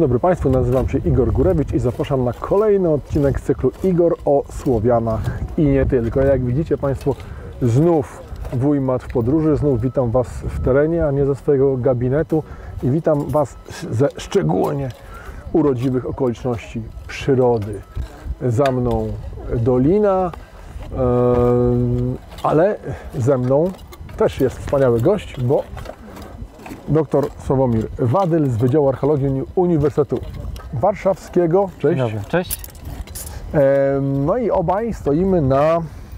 dobry Państwu, nazywam się Igor Górewicz i zapraszam na kolejny odcinek z cyklu Igor o Słowianach i nie tylko. Jak widzicie Państwo, znów wuj Mat w podróży, znów witam Was w terenie, a nie ze swojego gabinetu i witam Was ze szczególnie urodziwych okoliczności przyrody. Za mną dolina, ale ze mną też jest wspaniały gość, bo dr Sławomir Wadyl z Wydziału Archeologii Uniwersytetu Warszawskiego. Cześć. Dobry. Cześć. No i obaj stoimy na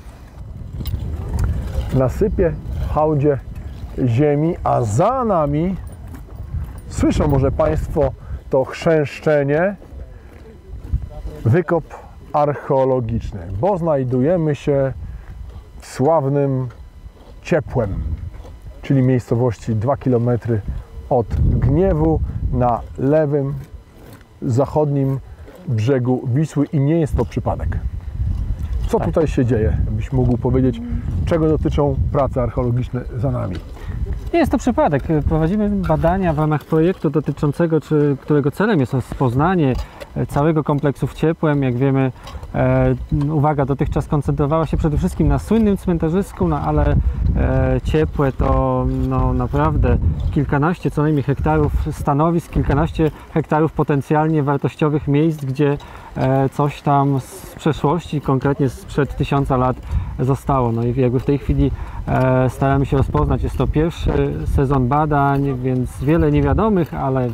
nasypie, hałdzie ziemi, a za nami, słyszą może Państwo to chrzęszczenie, wykop archeologiczny, bo znajdujemy się w sławnym Ciepłem, czyli miejscowości 2 km od Gniewu na lewym, zachodnim brzegu Wisły i nie jest to przypadek. Co tutaj się dzieje? Byś mógł powiedzieć, czego dotyczą prace archeologiczne za nami? Nie jest to przypadek. Prowadzimy badania w ramach projektu dotyczącego, którego celem jest rozpoznanie całego kompleksu w Ciepłem. Jak wiemy, uwaga dotychczas koncentrowała się przede wszystkim na słynnym cmentarzysku, no ale Ciepłe to naprawdę kilkanaście co najmniej hektarów stanowisk, kilkanaście hektarów potencjalnie wartościowych miejsc, gdzie coś tam z przeszłości, konkretnie sprzed 1000 lat zostało. No i jakby w tej chwili staramy się rozpoznać, jest to pierwszy sezon badań, więc wiele niewiadomych, ale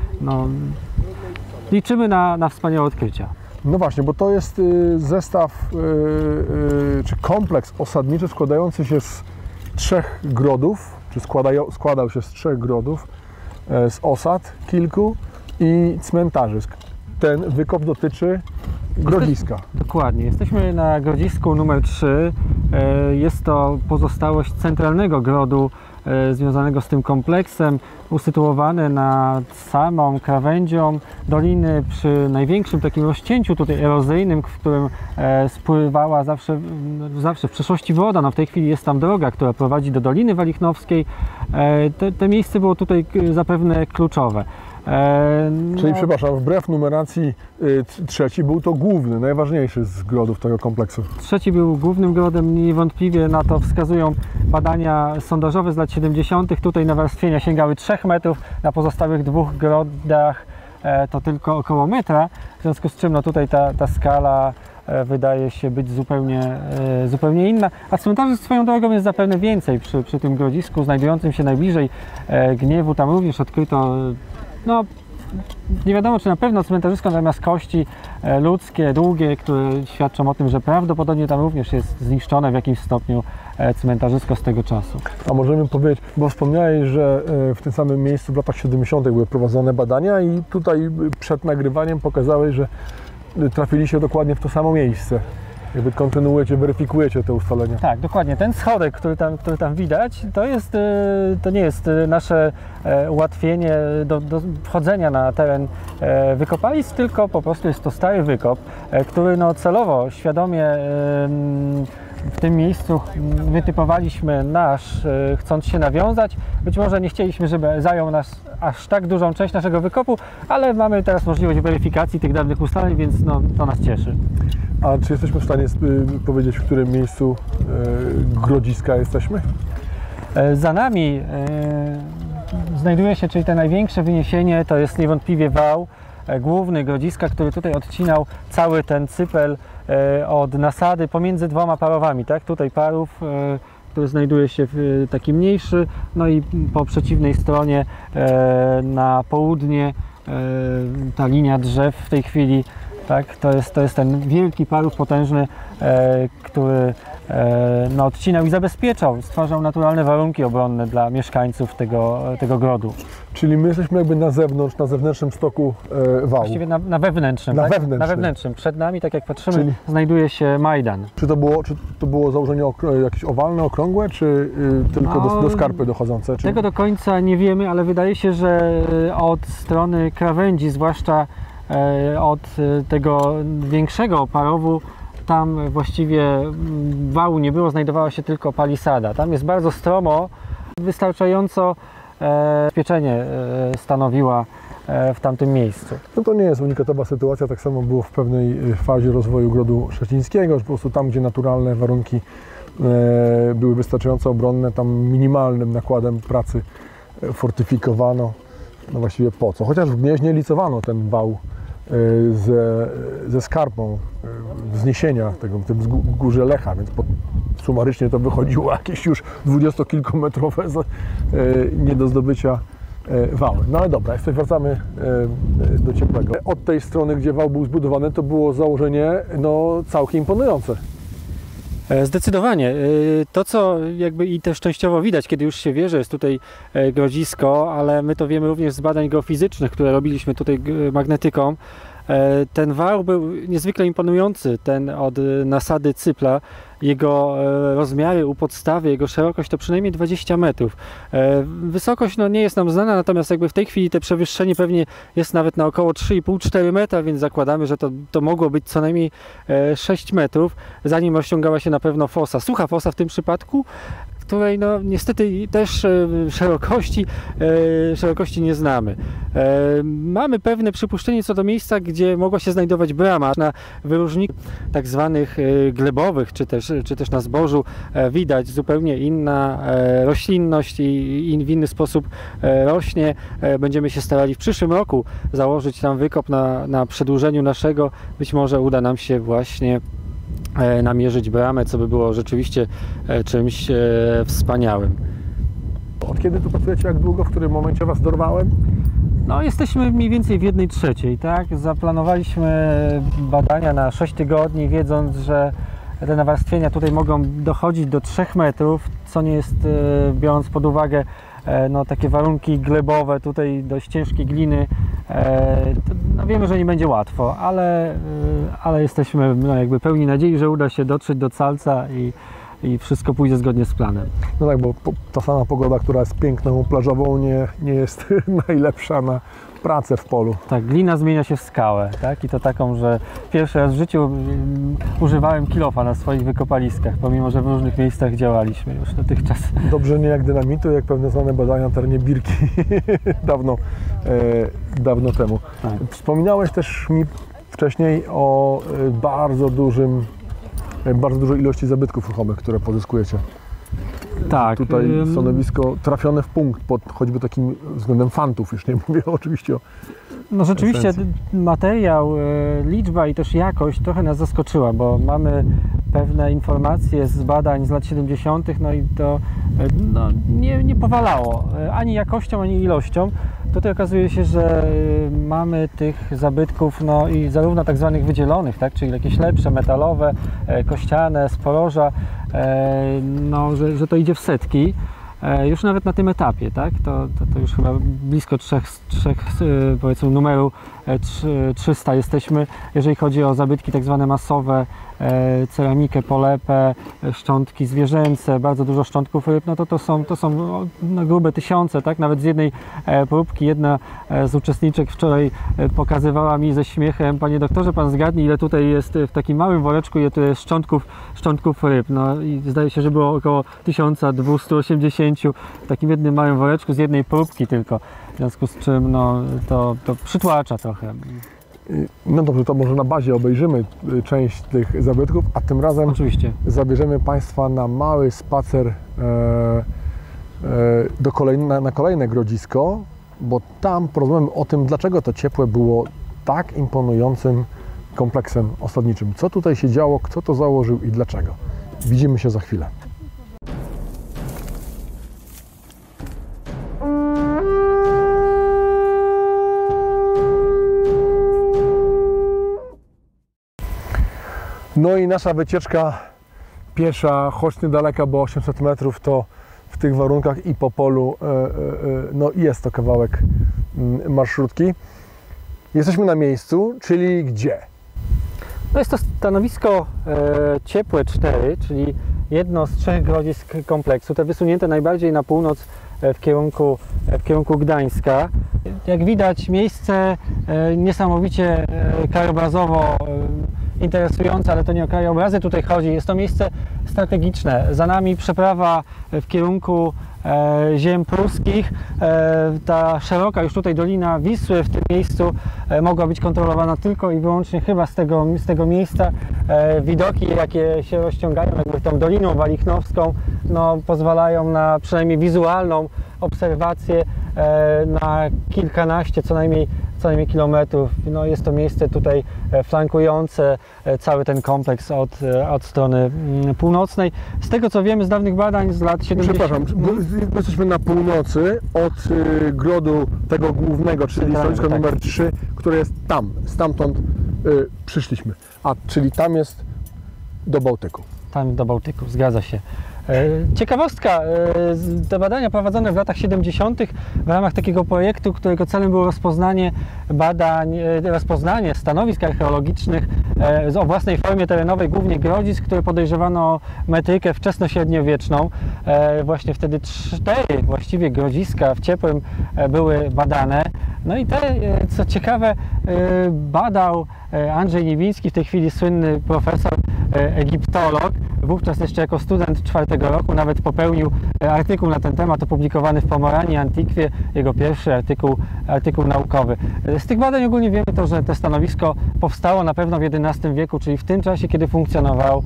liczymy na wspaniałe odkrycia. No właśnie, bo to jest zestaw czy kompleks osadniczy składający się z 3 grodów, czy składał się z 3 grodów, z osad kilku i cmentarzysk. Ten wykop dotyczy grodziska. Dokładnie. Jesteśmy na grodzisku numer 3. Jest to pozostałość centralnego grodu związanego z tym kompleksem, usytuowane nad samą krawędzią doliny przy największym takim rozcięciu tutaj erozyjnym, w którym spływała zawsze w przeszłości woda. No w tej chwili jest tam droga, która prowadzi do Doliny Walichnowskiej. To miejsce było tutaj zapewne kluczowe. Czyli przepraszam, wbrew numeracji trzeci był to główny, najważniejszy z grodów tego kompleksu. Trzeci był głównym grodem, niewątpliwie na to wskazują badania sondażowe z lat 70. Tutaj nawarstwienia sięgały 3 metrów, na pozostałych 2 grodach to tylko około metra, w związku z czym tutaj ta skala wydaje się być zupełnie inna, a cmentarzy swoją drogą jest zapewne więcej przy tym grodzisku znajdującym się najbliżej Gniewu. Tam również odkryto, nie wiadomo czy na pewno cmentarzysko, natomiast kości ludzkie, długie, które świadczą o tym, że prawdopodobnie tam również jest zniszczone w jakimś stopniu cmentarzysko z tego czasu. A możemy powiedzieć, bo wspomniałeś, że w tym samym miejscu w latach 70. były prowadzone badania i tutaj przed nagrywaniem pokazałeś, że trafiliście dokładnie w to samo miejsce. Jakby kontynuujecie, weryfikujecie te ustalenia. Tak, dokładnie. Ten schodek, który tam widać, to nie jest nasze ułatwienie do wchodzenia na teren wykopalisk, tylko po prostu jest to stary wykop, który celowo, świadomie w tym miejscu wytypowaliśmy chcąc się nawiązać. Być może nie chcieliśmy, żeby zajął nas aż tak dużą część naszego wykopu, ale mamy teraz możliwość weryfikacji tych dawnych ustaleń, więc to nas cieszy. A czy jesteśmy w stanie powiedzieć, w którym miejscu grodziska jesteśmy? Za nami znajduje się, czyli te największe wyniesienie, to jest niewątpliwie wał główny grodziska, który tutaj odcinał cały ten cypel od nasady pomiędzy 2 parowami, tak? Tutaj parów, który znajduje się w taki mniejszy, no i po przeciwnej stronie na południe ta linia drzew w tej chwili, tak? To jest ten wielki parów potężny, który odcinał i zabezpieczał, stwarzał naturalne warunki obronne dla mieszkańców tego grodu. Czyli my jesteśmy jakby na zewnątrz, na zewnętrznym stoku wału. Właściwie na wewnętrznym, na tak? wewnętrznym. Na wewnętrznym. Przed nami, tak jak patrzymy, znajduje się Majdan. Czy to było założenie jakieś owalne, okrągłe, czy tylko do skarpy dochodzące? Czy... Tego do końca nie wiemy, ale wydaje się, że od strony krawędzi, zwłaszcza od tego większego parowu, tam właściwie wału nie było, znajdowała się tylko palisada. Tam jest bardzo stromo, wystarczająco bezpieczenie stanowiła w tamtym miejscu. No to nie jest unikatowa sytuacja, tak samo było w pewnej fazie rozwoju Grodu Szczecińskiego, że po prostu tam, gdzie naturalne warunki były wystarczająco obronne, tam minimalnym nakładem pracy fortyfikowano, no właściwie po co. Chociaż w Gnieźnie licowano ten wał ze skarpą wzniesienia tego w górze Lecha, więc sumarycznie to wychodziło jakieś już 20-kilkumetrowe nie do zdobycia wały. No ale dobra, jeszcze wracamy do ciepłego. Od tej strony, gdzie wał był zbudowany, to było założenie no, całkiem imponujące. Zdecydowanie. To, co jakby i też częściowo widać, kiedy już się wie, że jest tutaj grodzisko, ale my to wiemy również z badań geofizycznych, które robiliśmy tutaj magnetyką. Ten wał był niezwykle imponujący, ten od nasady Cypla. Jego rozmiary u podstawy, jego szerokość to przynajmniej 20 metrów. Wysokość no, nie jest nam znana, natomiast jakby w tej chwili te przewyższenie pewnie jest nawet na około 3,5-4 metra, więc zakładamy, że to mogło być co najmniej 6 metrów, zanim rozciągała się na pewno fosa. Sucha fosa w tym przypadku, której no niestety też szerokości nie znamy. Mamy pewne przypuszczenie co do miejsca, gdzie mogła się znajdować brama. Na wyróżniku tak zwanych glebowych, czy też na zbożu widać zupełnie inna roślinność i w inny sposób rośnie. Będziemy się starali w przyszłym roku założyć tam wykop na przedłużeniu naszego. Być może uda nam się właśnie namierzyć bramę, co by było rzeczywiście czymś wspaniałym. Od kiedy tu pracujecie, jak długo, w którym momencie Was dorwałem? No, jesteśmy mniej więcej w 1/3, tak? Zaplanowaliśmy badania na 6 tygodni, wiedząc, że te nawarstwienia tutaj mogą dochodzić do 3 metrów, co nie jest, biorąc pod uwagę no, takie warunki glebowe, tutaj dość ciężkiej gliny, no, wiemy, że nie będzie łatwo, ale jesteśmy no, jakby pełni nadziei, że uda się dotrzeć do Calca i wszystko pójdzie zgodnie z planem. No tak, bo ta sama pogoda, która jest piękną plażową, nie jest najlepsza na pracę w polu. Tak, glina zmienia się w skałę, tak? I to taką, że pierwszy raz w życiu używałem kilofa na swoich wykopaliskach, pomimo że w różnych miejscach działaliśmy już dotychczas. Dobrze nie jak dynamitu, jak pewne znane badania na terenie Birki dawno temu. Tak. Wspominałeś też mi wcześniej o bardzo dużej ilości zabytków ruchomych, które pozyskujecie. Tak. Tutaj stanowisko trafione w punkt pod choćby takim względem fantów, już nie mówię oczywiście o No rzeczywiście esencji. materiał, liczba i też jakość trochę nas zaskoczyła, bo mamy pewne informacje z badań z lat 70., no i to no, nie powalało ani jakością, ani ilością. Tutaj okazuje się, że mamy tych zabytków no, i zarówno tak zwanych wydzielonych, tak, czyli jakieś lepsze, metalowe, kościane, z poroża, no, że to idzie w setki. Już nawet na tym etapie, tak? To już chyba blisko trzech powiedzmy numeru 300 jesteśmy, jeżeli chodzi o zabytki tak zwane masowe, ceramikę, polepę, szczątki zwierzęce, bardzo dużo szczątków ryb, no to są no, grube tysiące, tak? Nawet z jednej próbki jedna z uczestniczek wczoraj pokazywała mi ze śmiechem: panie doktorze, pan zgadnie, ile tutaj jest w takim małym woreczku, ile tu jest szczątków ryb. No i zdaje się, że było około 1280 w takim jednym małym woreczku z jednej próbki tylko. W związku z czym no, to przytłacza trochę. No dobrze, to może na bazie obejrzymy część tych zabytków, a tym razem Oczywiście zabierzemy Państwa na mały spacer na kolejne grodzisko, bo tam porozmawiamy o tym, dlaczego to Ciepłe było tak imponującym kompleksem osadniczym. Co tutaj się działo, kto to założył i dlaczego. Widzimy się za chwilę. No i nasza wycieczka piesza, choć niedaleka, bo 800 metrów, to w tych warunkach i po polu no jest to kawałek marszrutki. Jesteśmy na miejscu, czyli gdzie? No jest to stanowisko Ciepłe 4, czyli jedno z 3 grodzisk kompleksu, te wysunięte najbardziej na północ w kierunku Gdańska. Jak widać, miejsce niesamowicie krajobrazowo interesujące, ale to nie o krajobrazy tutaj chodzi. Jest to miejsce strategiczne. Za nami przeprawa w kierunku ziem pruskich. Ta szeroka już tutaj Dolina Wisły w tym miejscu mogła być kontrolowana tylko i wyłącznie chyba z tego miejsca. Widoki, jakie się rozciągają jakby tą Doliną Walichnowską, no, pozwalają na przynajmniej wizualną obserwację na kilkanaście co najmniej kilometrów. No, jest to miejsce tutaj flankujące cały ten kompleks od strony północnej. Z tego co wiemy z dawnych badań z lat 70. Przepraszam, bo jesteśmy na północy od grodu tego głównego, czyli stanowisko tak. numer 3, które jest tam, stamtąd przyszliśmy. Czyli tam jest do Bałtyku. Tam do Bałtyku, zgadza się. Ciekawostka, te badania prowadzone w latach 70. w ramach takiego projektu, którego celem było rozpoznanie stanowisk archeologicznych o własnej formie terenowej, głównie grodzisk, które podejrzewano o metrykę wczesnośredniowieczną. Właśnie wtedy 4 właściwie grodziska w Ciepłym były badane. No i te, co ciekawe, badał Andrzej Niewiński, w tej chwili słynny profesor, egiptolog, wówczas jeszcze jako student 4. roku, nawet popełnił artykuł na ten temat opublikowany w Pomoranii Antiquie, jego pierwszy artykuł naukowy. Z tych badań ogólnie wiemy to, że to stanowisko powstało na pewno w XI wieku, czyli w tym czasie, kiedy funkcjonował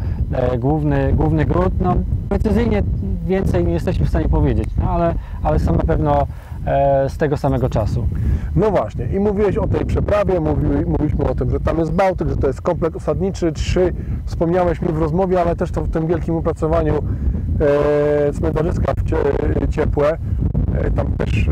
główny gród. No, precyzyjnie więcej nie jesteśmy w stanie powiedzieć, no, ale są na pewno z tego samego czasu. No właśnie, i mówiłeś o tej przeprawie, mówiliśmy o tym, że tam jest Bałtyk, że to jest kompleks osadniczy. 3 wspomniałeś mi w rozmowie, ale też to w tym wielkim opracowaniu cmentarzyska Ciepłe. Tam też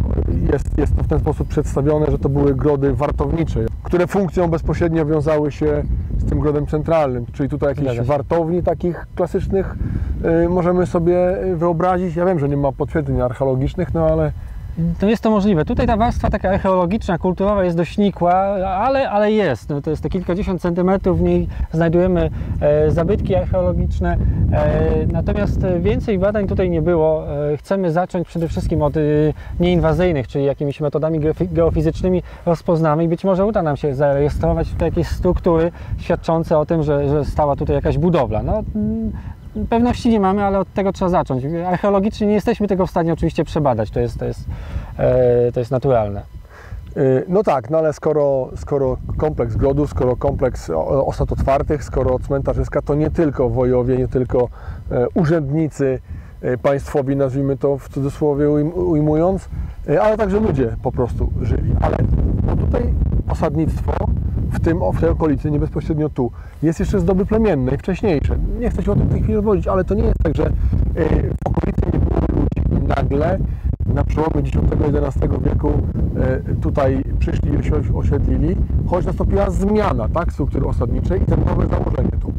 jest to w ten sposób przedstawione, że to były grody wartownicze, które funkcją bezpośrednio wiązały się z tym grodem centralnym. Czyli tutaj jakichś wartowni takich klasycznych możemy sobie wyobrazić. Ja wiem, że nie ma potwierdzeń archeologicznych, no ale to jest to możliwe. Tutaj ta warstwa taka archeologiczna, kulturowa jest dość nikła, ale jest. No, to jest te kilkadziesiąt centymetrów, w niej znajdujemy zabytki archeologiczne. Natomiast więcej badań tutaj nie było. Chcemy zacząć przede wszystkim od nieinwazyjnych, czyli jakimiś metodami geofizycznymi rozpoznamy i być może uda nam się zarejestrować tutaj jakieś struktury świadczące o tym, że stała tutaj jakaś budowla. No, pewności nie mamy, ale od tego trzeba zacząć. Archeologicznie nie jesteśmy tego w stanie oczywiście przebadać, to jest naturalne. No tak, no ale skoro kompleks grodów, skoro kompleks osad otwartych, skoro cmentarzyska, to nie tylko wojowie, nie tylko urzędnicy państwowi, nazwijmy to w cudzysłowie ujmując, ale także ludzie po prostu żyli. Ale no tutaj osadnictwo w tej okolicy, nie bezpośrednio tu, jest jeszcze z doby plemiennej, wcześniejsze. Nie chcę się o tym w tej chwili rozwodzić, ale to nie jest tak, że w okolicy nie było ludzi i nagle na przełomie X-XI wieku tutaj przyszli i się osiedlili, choć nastąpiła zmiana, tak, struktury osadniczej i te nowe założenie tu.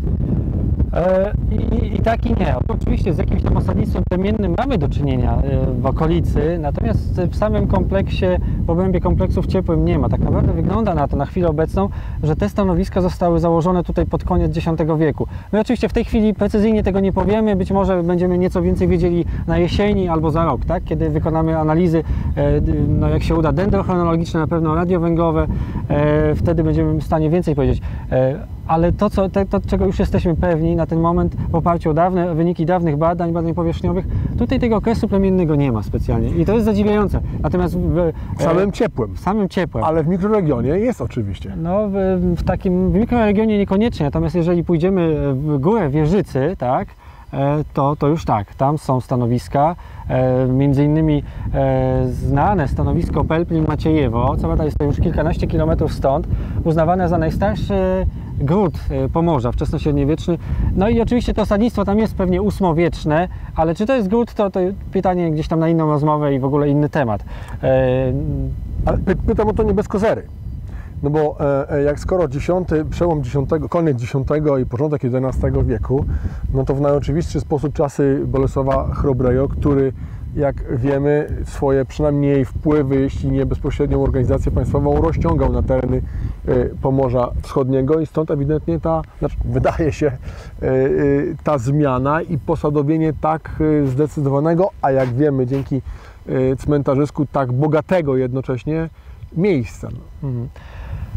I tak i nie. Oczywiście z jakimś tam osadnictwem plemiennym mamy do czynienia w okolicy, natomiast w samym kompleksie, w obrębie kompleksów Ciepłym nie ma. Tak naprawdę wygląda na to na chwilę obecną, że te stanowiska zostały założone tutaj pod koniec X wieku. My oczywiście w tej chwili precyzyjnie tego nie powiemy, być może będziemy nieco więcej wiedzieli na jesieni albo za rok, tak? Kiedy wykonamy analizy, no jak się uda, dendrochronologiczne, na pewno radiowęglowe, wtedy będziemy w stanie więcej powiedzieć. Ale to, czego już jesteśmy pewni na ten moment w oparciu o wyniki dawnych badań powierzchniowych, tutaj tego okresu plemiennego nie ma specjalnie i to jest zadziwiające. Natomiast w samym Ciepłem. Ale w mikroregionie jest oczywiście. No w mikroregionie niekoniecznie, natomiast jeżeli pójdziemy w górę Wieżycy, tak, to już tak, tam są stanowiska, między innymi znane stanowisko Pelplin-Maciejewo, co prawda jest to już kilkanaście kilometrów stąd, uznawane za najstarszy gród Pomorza wczesnośredniowieczny. No i oczywiście to osadnictwo tam jest pewnie ósmowieczne, ale czy to jest gród, to pytanie gdzieś tam na inną rozmowę i w ogóle inny temat. Ale pytam o to nie bez kozery. No bo jak skoro przełom koniec X i początek XI wieku, no to w najoczywistszy sposób czasy Bolesława Chrobrego, który, jak wiemy, swoje przynajmniej wpływy, jeśli nie bezpośrednią organizację państwową, rozciągał na tereny Pomorza Wschodniego i stąd ewidentnie wydaje się, ta zmiana i posadowienie tak zdecydowanego, a jak wiemy, dzięki cmentarzysku tak bogatego jednocześnie miejsca.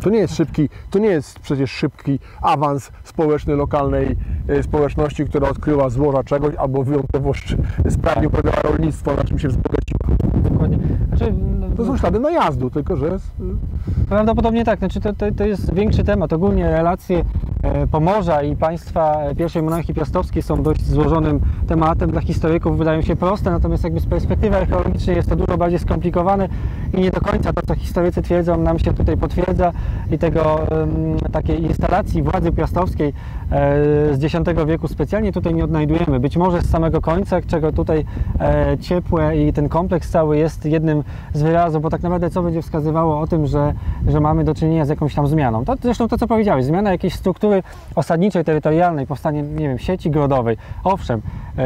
To nie jest przecież szybki awans społeczny lokalnej społeczności, która odkryła złoża czegoś albo wyjątkowo sprawnie uprawiała rolnictwo, na czym się wzbogaciła. Dokładnie. Znaczy, To są ślady najazdu, tylko że... prawdopodobnie tak, znaczy to jest większy temat. Ogólnie relacje Pomorza i państwa pierwszej monarchii piastowskiej są dość złożonym tematem. Dla historyków wydają się proste, natomiast jakby z perspektywy archeologicznej jest to dużo bardziej skomplikowane i nie do końca to, co historycy twierdzą, nam się tutaj potwierdza i takiej instalacji władzy piastowskiej z X wieku specjalnie tutaj nie odnajdujemy. Być może z samego końca, czego tutaj Ciepłe i ten kompleks cały jest jednym z wyrazów, bo tak naprawdę co będzie wskazywało o tym, że mamy do czynienia z jakąś tam zmianą. Zresztą to, co powiedziałeś, zmiana jakiejś struktury osadniczej, terytorialnej, powstanie, nie wiem, sieci grodowej. Owszem,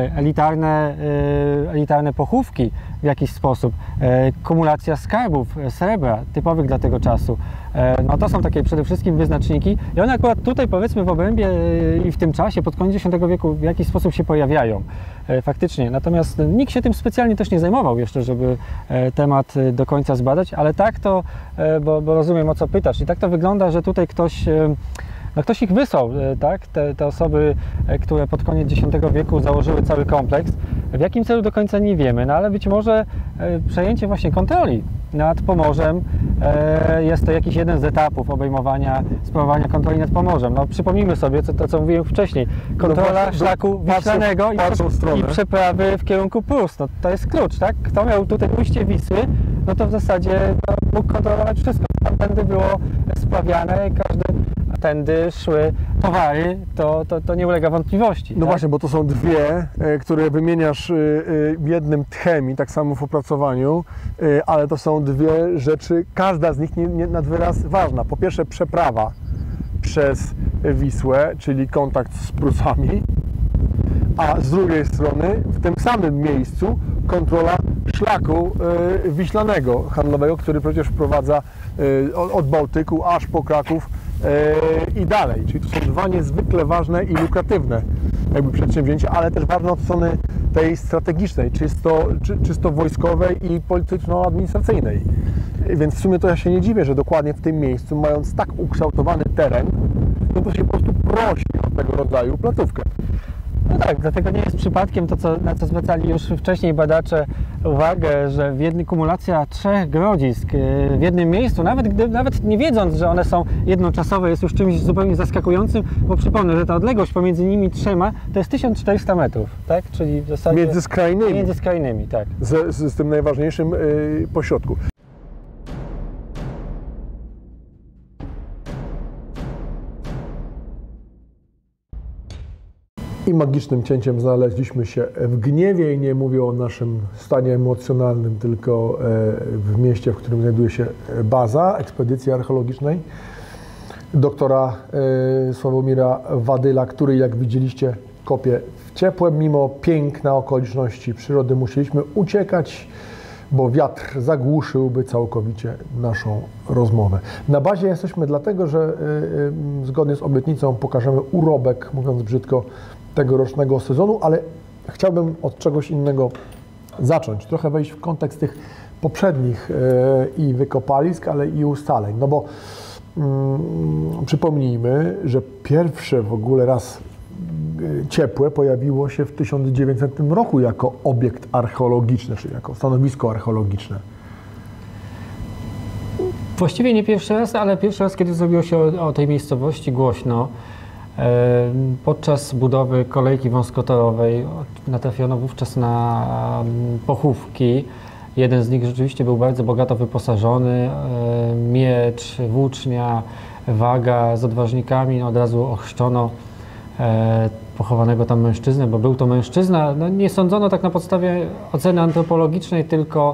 elitarne pochówki w jakiś sposób, kumulacja skarbów, srebra, typowych dla tego czasu. No to są takie przede wszystkim wyznaczniki i one akurat tutaj, powiedzmy, w obrębie i w tym czasie, pod koniec X wieku w jakiś sposób się pojawiają faktycznie. Natomiast nikt się tym specjalnie też nie zajmował jeszcze, żeby temat do końca zbadać, ale tak to, bo rozumiem, o co pytasz, i tak to wygląda, że tutaj ktoś ich wysłał, tak? Te osoby, które pod koniec X wieku założyły cały kompleks. W jakim celu do końca nie wiemy, no ale być może przejęcie właśnie kontroli nad Pomorzem jest to jakiś jeden z etapów sprawowania kontroli nad Pomorzem. No, przypomnijmy sobie to, co mówiłem wcześniej. Kontrola szlaku wiślanego i przeprawy w kierunku Prus. No, to jest klucz, tak? Kto miał tutaj ujście Wisły, no to w zasadzie mógł kontrolować wszystko, co tamtędy było sprawiane, tędy szły towary, to nie ulega wątpliwości. No tak? Właśnie, bo to są dwie, które wymieniasz jednym tchem i tak samo w opracowaniu, ale to są dwie rzeczy, każda z nich nie nad wyraz ważna. Po pierwsze przeprawa przez Wisłę, czyli kontakt z Prusami, a z drugiej strony w tym samym miejscu kontrola szlaku wiślanego handlowego, który przecież wprowadza od Bałtyku aż po Kraków i dalej. Czyli to są dwa niezwykle ważne i lukratywne jakby przedsięwzięcia, ale też ważne od strony tej strategicznej, czysto wojskowej i polityczno-administracyjnej. Więc w sumie to ja się nie dziwię, że dokładnie w tym miejscu, mając tak ukształtowany teren, no to się po prostu prosi o tego rodzaju placówkę. No tak, dlatego nie jest przypadkiem to, na co zwracali już wcześniej badacze uwagę, że kumulacja 3 grodzisk w jednym miejscu, nawet nie wiedząc, że one są jednoczasowe, jest już czymś zupełnie zaskakującym, bo przypomnę, że ta odległość pomiędzy nimi trzema to jest 1400 metrów, tak? Czyli w zasadzie między skrajnymi. Między skrajnymi, tak. Z tym najważniejszym pośrodku. I magicznym cięciem znaleźliśmy się w Gniewie i nie mówię o naszym stanie emocjonalnym, tylko w mieście, w którym znajduje się baza ekspedycji archeologicznej doktora Sławomira Wadyla, który, jak widzieliście, kopie w Ciepłem. Mimo piękna okoliczności przyrody musieliśmy uciekać, bo wiatr zagłuszyłby całkowicie naszą rozmowę. Na bazie jesteśmy dlatego, że zgodnie z obietnicą pokażemy urobek, mówiąc brzydko, tegorocznego sezonu, ale chciałbym od czegoś innego zacząć, trochę wejść w kontekst tych poprzednich i wykopalisk, ale i ustaleń, no bo przypomnijmy, że pierwsze w ogóle raz Ciepłe pojawiło się w 1900 roku jako obiekt archeologiczny, czyli jako stanowisko archeologiczne. Właściwie nie pierwszy raz, ale pierwszy raz, kiedy zrobiło się o tej miejscowości głośno. Podczas budowy kolejki wąskotorowej natrafiono wówczas na pochówki. Jeden z nich rzeczywiście był bardzo bogato wyposażony. Miecz, włócznia, waga z odważnikami. Od razu ochrzczono pochowanego tam mężczyznę, bo był to mężczyzna. No, nie sądzono tak na podstawie oceny antropologicznej, tylko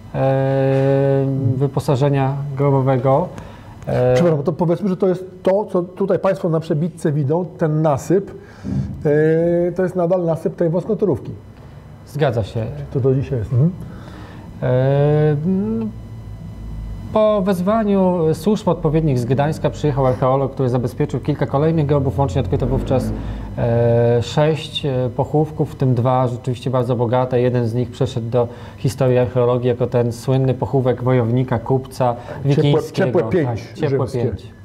wyposażenia grobowego. Przepraszam, to powiedzmy, że to jest to, co tutaj Państwo na przebitce widzą, ten nasyp, to jest nadal nasyp tej wąskotorówki. Zgadza się. To do dzisiaj jest. Po wezwaniu służb odpowiednich z Gdańska przyjechał archeolog, który zabezpieczył kilka kolejnych grobów. Łącznie odkryto wówczas 6 pochówków, w tym 2 rzeczywiście bardzo bogate. Jeden z nich przeszedł do historii archeologii jako ten słynny pochówek wojownika, kupca wigińskiego. Ciepłe 5. Tak, Ciepłe 5.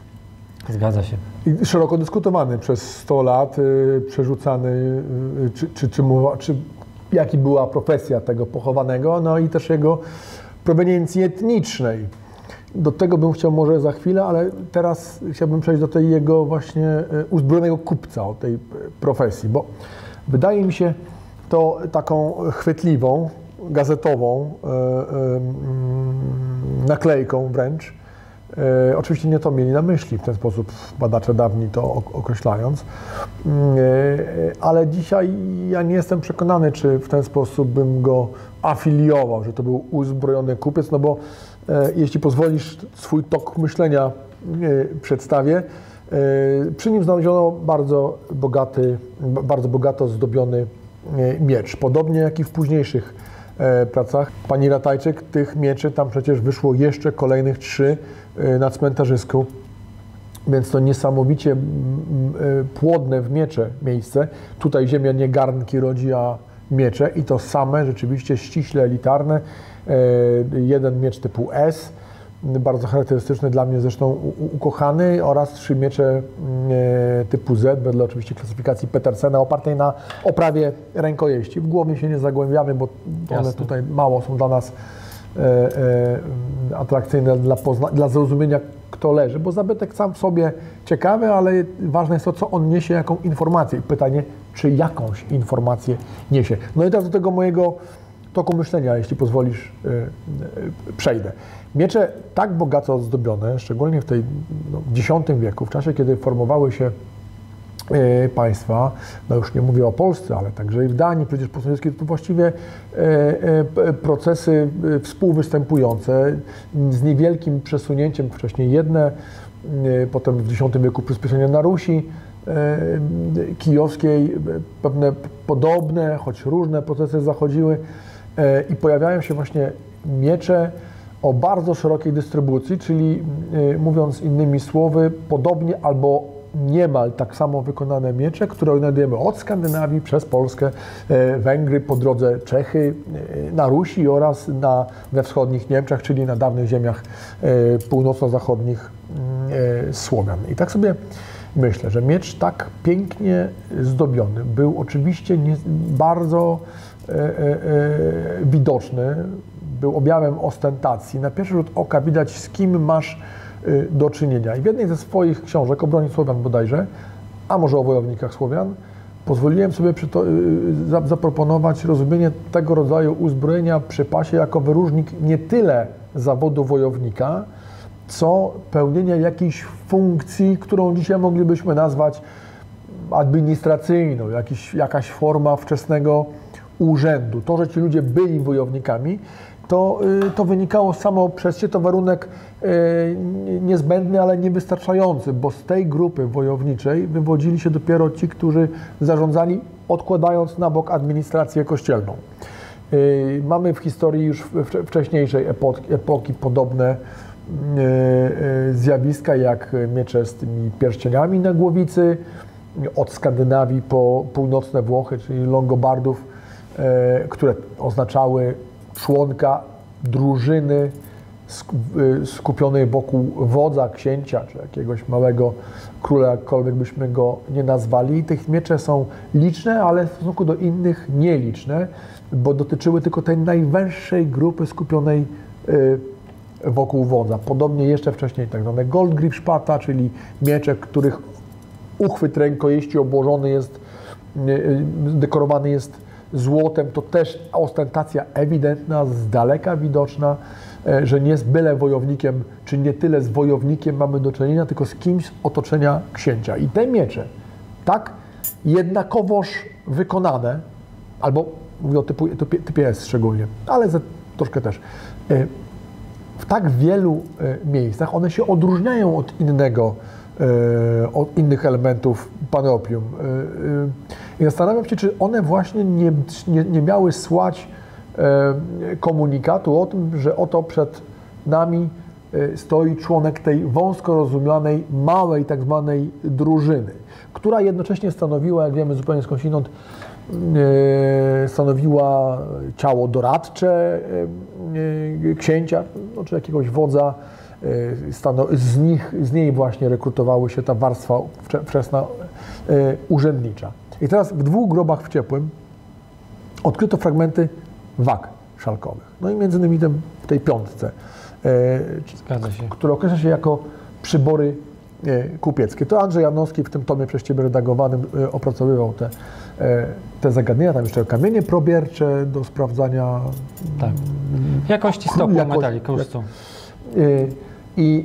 Zgadza się. I szeroko dyskutowany przez 100 lat, przerzucany, czy jaki była profesja tego pochowanego, no i też jego proweniencji etnicznej. Do tego bym chciał może za chwilę, ale teraz chciałbym przejść do tej jego właśnie uzbrojonego kupca, o tej profesji, bo wydaje mi się to taką chwytliwą, gazetową naklejką wręcz. Oczywiście nie to mieli na myśli w ten sposób badacze dawni to określając, ale dzisiaj ja nie jestem przekonany, czy w ten sposób bym go afiliował, że to był uzbrojony kupiec, no bo jeśli pozwolisz, swój tok myślenia przedstawię. Przy nim znaleziono bardzo bogato zdobiony miecz, podobnie jak i w późniejszych pracach pani Ratajczyk. Tych mieczy tam przecież wyszło jeszcze kolejnych 3 na cmentarzysku, więc to niesamowicie płodne w miecze miejsce. Tutaj ziemia nie garnki rodzi, a miecze i to same, rzeczywiście ściśle elitarne. Jeden miecz typu S, bardzo charakterystyczny, dla mnie zresztą ukochany, oraz 3 miecze typu Z, wedle oczywiście klasyfikacji Petersena, opartej na oprawie rękojeści. W głowie się nie zagłębiamy, bo one tutaj mało są dla nas atrakcyjne dla zrozumienia, kto leży, bo zabytek sam w sobie ciekawy, ale ważne jest to, co on niesie, jaką informację. I pytanie, czy jakąś informację niesie. No i teraz do tego mojego toku myślenia, jeśli pozwolisz, przejdę. Miecze tak bogato ozdobione, szczególnie w tej X wieku, w czasie, kiedy formowały się państwa, no już nie mówię o Polsce, ale także i w Danii, przecież poznańskie to właściwie procesy współwystępujące z niewielkim przesunięciem, wcześniej jedne, potem w X wieku przyspieszenie na Rusi kijowskiej, pewne podobne, choć różne procesy zachodziły i pojawiają się właśnie miecze o bardzo szerokiej dystrybucji, czyli mówiąc innymi słowy, podobnie albo niemal tak samo wykonane miecze, które znajdujemy od Skandynawii przez Polskę, Węgry, po drodze Czechy, na Rusi oraz we wschodnich Niemczech, czyli na dawnych ziemiach północno-zachodnich Słowian. I tak sobie myślę, że miecz tak pięknie zdobiony był oczywiście bardzo widoczny, był objawem ostentacji. Na pierwszy rzut oka widać, z kim masz do czynienia. I w jednej ze swoich książek, o broni Słowian bodajże, a może o wojownikach Słowian, pozwoliłem sobie zaproponować rozumienie tego rodzaju uzbrojenia przy pasie jako wyróżnik nie tyle zawodu wojownika, co pełnienia jakiejś funkcji, którą dzisiaj moglibyśmy nazwać administracyjną, jakaś forma wczesnego urzędu. To, że ci ludzie byli wojownikami, to wynikało samo przez się, to warunek niezbędny, ale niewystarczający, bo z tej grupy wojowniczej wywodzili się dopiero ci, którzy zarządzali, odkładając na bok administrację kościelną. Mamy w historii już wcześniejszej epoki podobne zjawiska, jak miecze z tymi pierścieniami na głowicy, od Skandynawii po północne Włochy, czyli Longobardów, które oznaczały członka drużyny skupionej wokół wodza, księcia, czy jakiegoś małego króla, jakkolwiek byśmy go nie nazwali. Tych miecze są liczne, ale w stosunku do innych nieliczne, bo dotyczyły tylko tej najwęższej grupy skupionej wokół wodza. Podobnie jeszcze wcześniej tak zwane Goldgriff szpata, czyli miecze, których uchwyt rękojeści obłożony jest, dekorowany jest złotem. To też ostentacja ewidentna, z daleka widoczna, że nie z byle wojownikiem, czy nie tyle z wojownikiem mamy do czynienia, tylko z kimś z otoczenia księcia. I te miecze, tak jednakowoż wykonane, albo mówię o typie S szczególnie, ale troszkę też, w tak wielu miejscach one się odróżniają od innych elementów panoplium. I zastanawiam się, czy one właśnie nie miały słać komunikatu o tym, że oto przed nami stoi członek tej wąsko rozumianej, małej tak zwanej drużyny, która jednocześnie stanowiła, jak wiemy zupełnie skądinąd, stanowiła ciało doradcze księcia, czy jakiegoś wodza, z niej właśnie rekrutowały się ta warstwa wczesna urzędnicza. I teraz w 2 grobach w Ciepłym odkryto fragmenty wag szalkowych. No i między innymi w tej 5, które określa się jako przybory kupieckie. To Andrzej Janowski w tym tomie przez Ciebie redagowanym opracowywał te zagadnienia, tam jeszcze kamienie probiercze do sprawdzania jakości stopu metali, kruszcu. I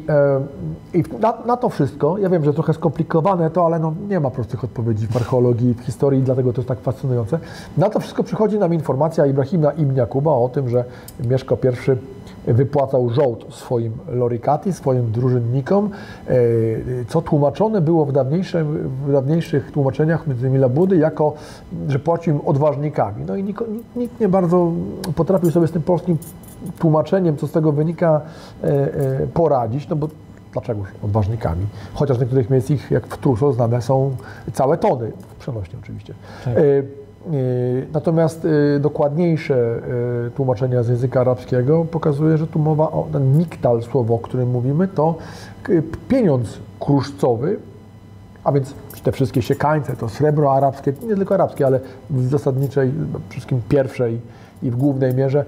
na to wszystko, ja wiem, że trochę skomplikowane to, ale no nie ma prostych odpowiedzi w archeologii, w historii, dlatego to jest tak fascynujące. Na to wszystko przychodzi nam informacja Ibrahima ibn Jakuba o tym, że Mieszko I wypłacał żołd swoim lorikati, swoim drużynnikom, co tłumaczone było w dawniejszych tłumaczeniach, między innymi Labudy, jako, że płacił im odważnikami. No i nikt nie bardzo potrafił sobie z tym polskim tłumaczeniem, co z tego wynika, poradzić, no bo dlaczego odważnikami? Chociaż w niektórych miejscach ich, jak w Truso, znane są całe tony, przenośnie oczywiście. Tak. Natomiast dokładniejsze tłumaczenia z języka arabskiego pokazuje, że tu mowa o ten miktal, słowo, o którym mówimy, to pieniądz kruszcowy, a więc te wszystkie siekańce, to srebro arabskie, nie tylko arabskie, ale w zasadniczej, przede wszystkim pierwszej i w głównej mierze,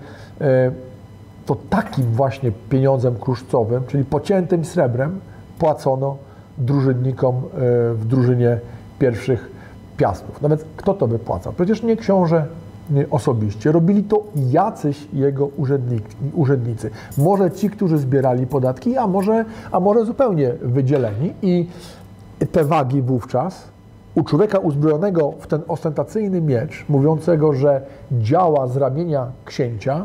to takim właśnie pieniądzem kruszcowym, czyli pociętym srebrem, płacono drużynnikom w drużynie pierwszych Piastów. Nawet kto to wypłacał? Przecież nie książę osobiście. Robili to jacyś jego urzędnicy. Może ci, którzy zbierali podatki, a może zupełnie wydzieleni. I te wagi wówczas u człowieka uzbrojonego w ten ostentacyjny miecz, mówiącego, że działa z ramienia księcia,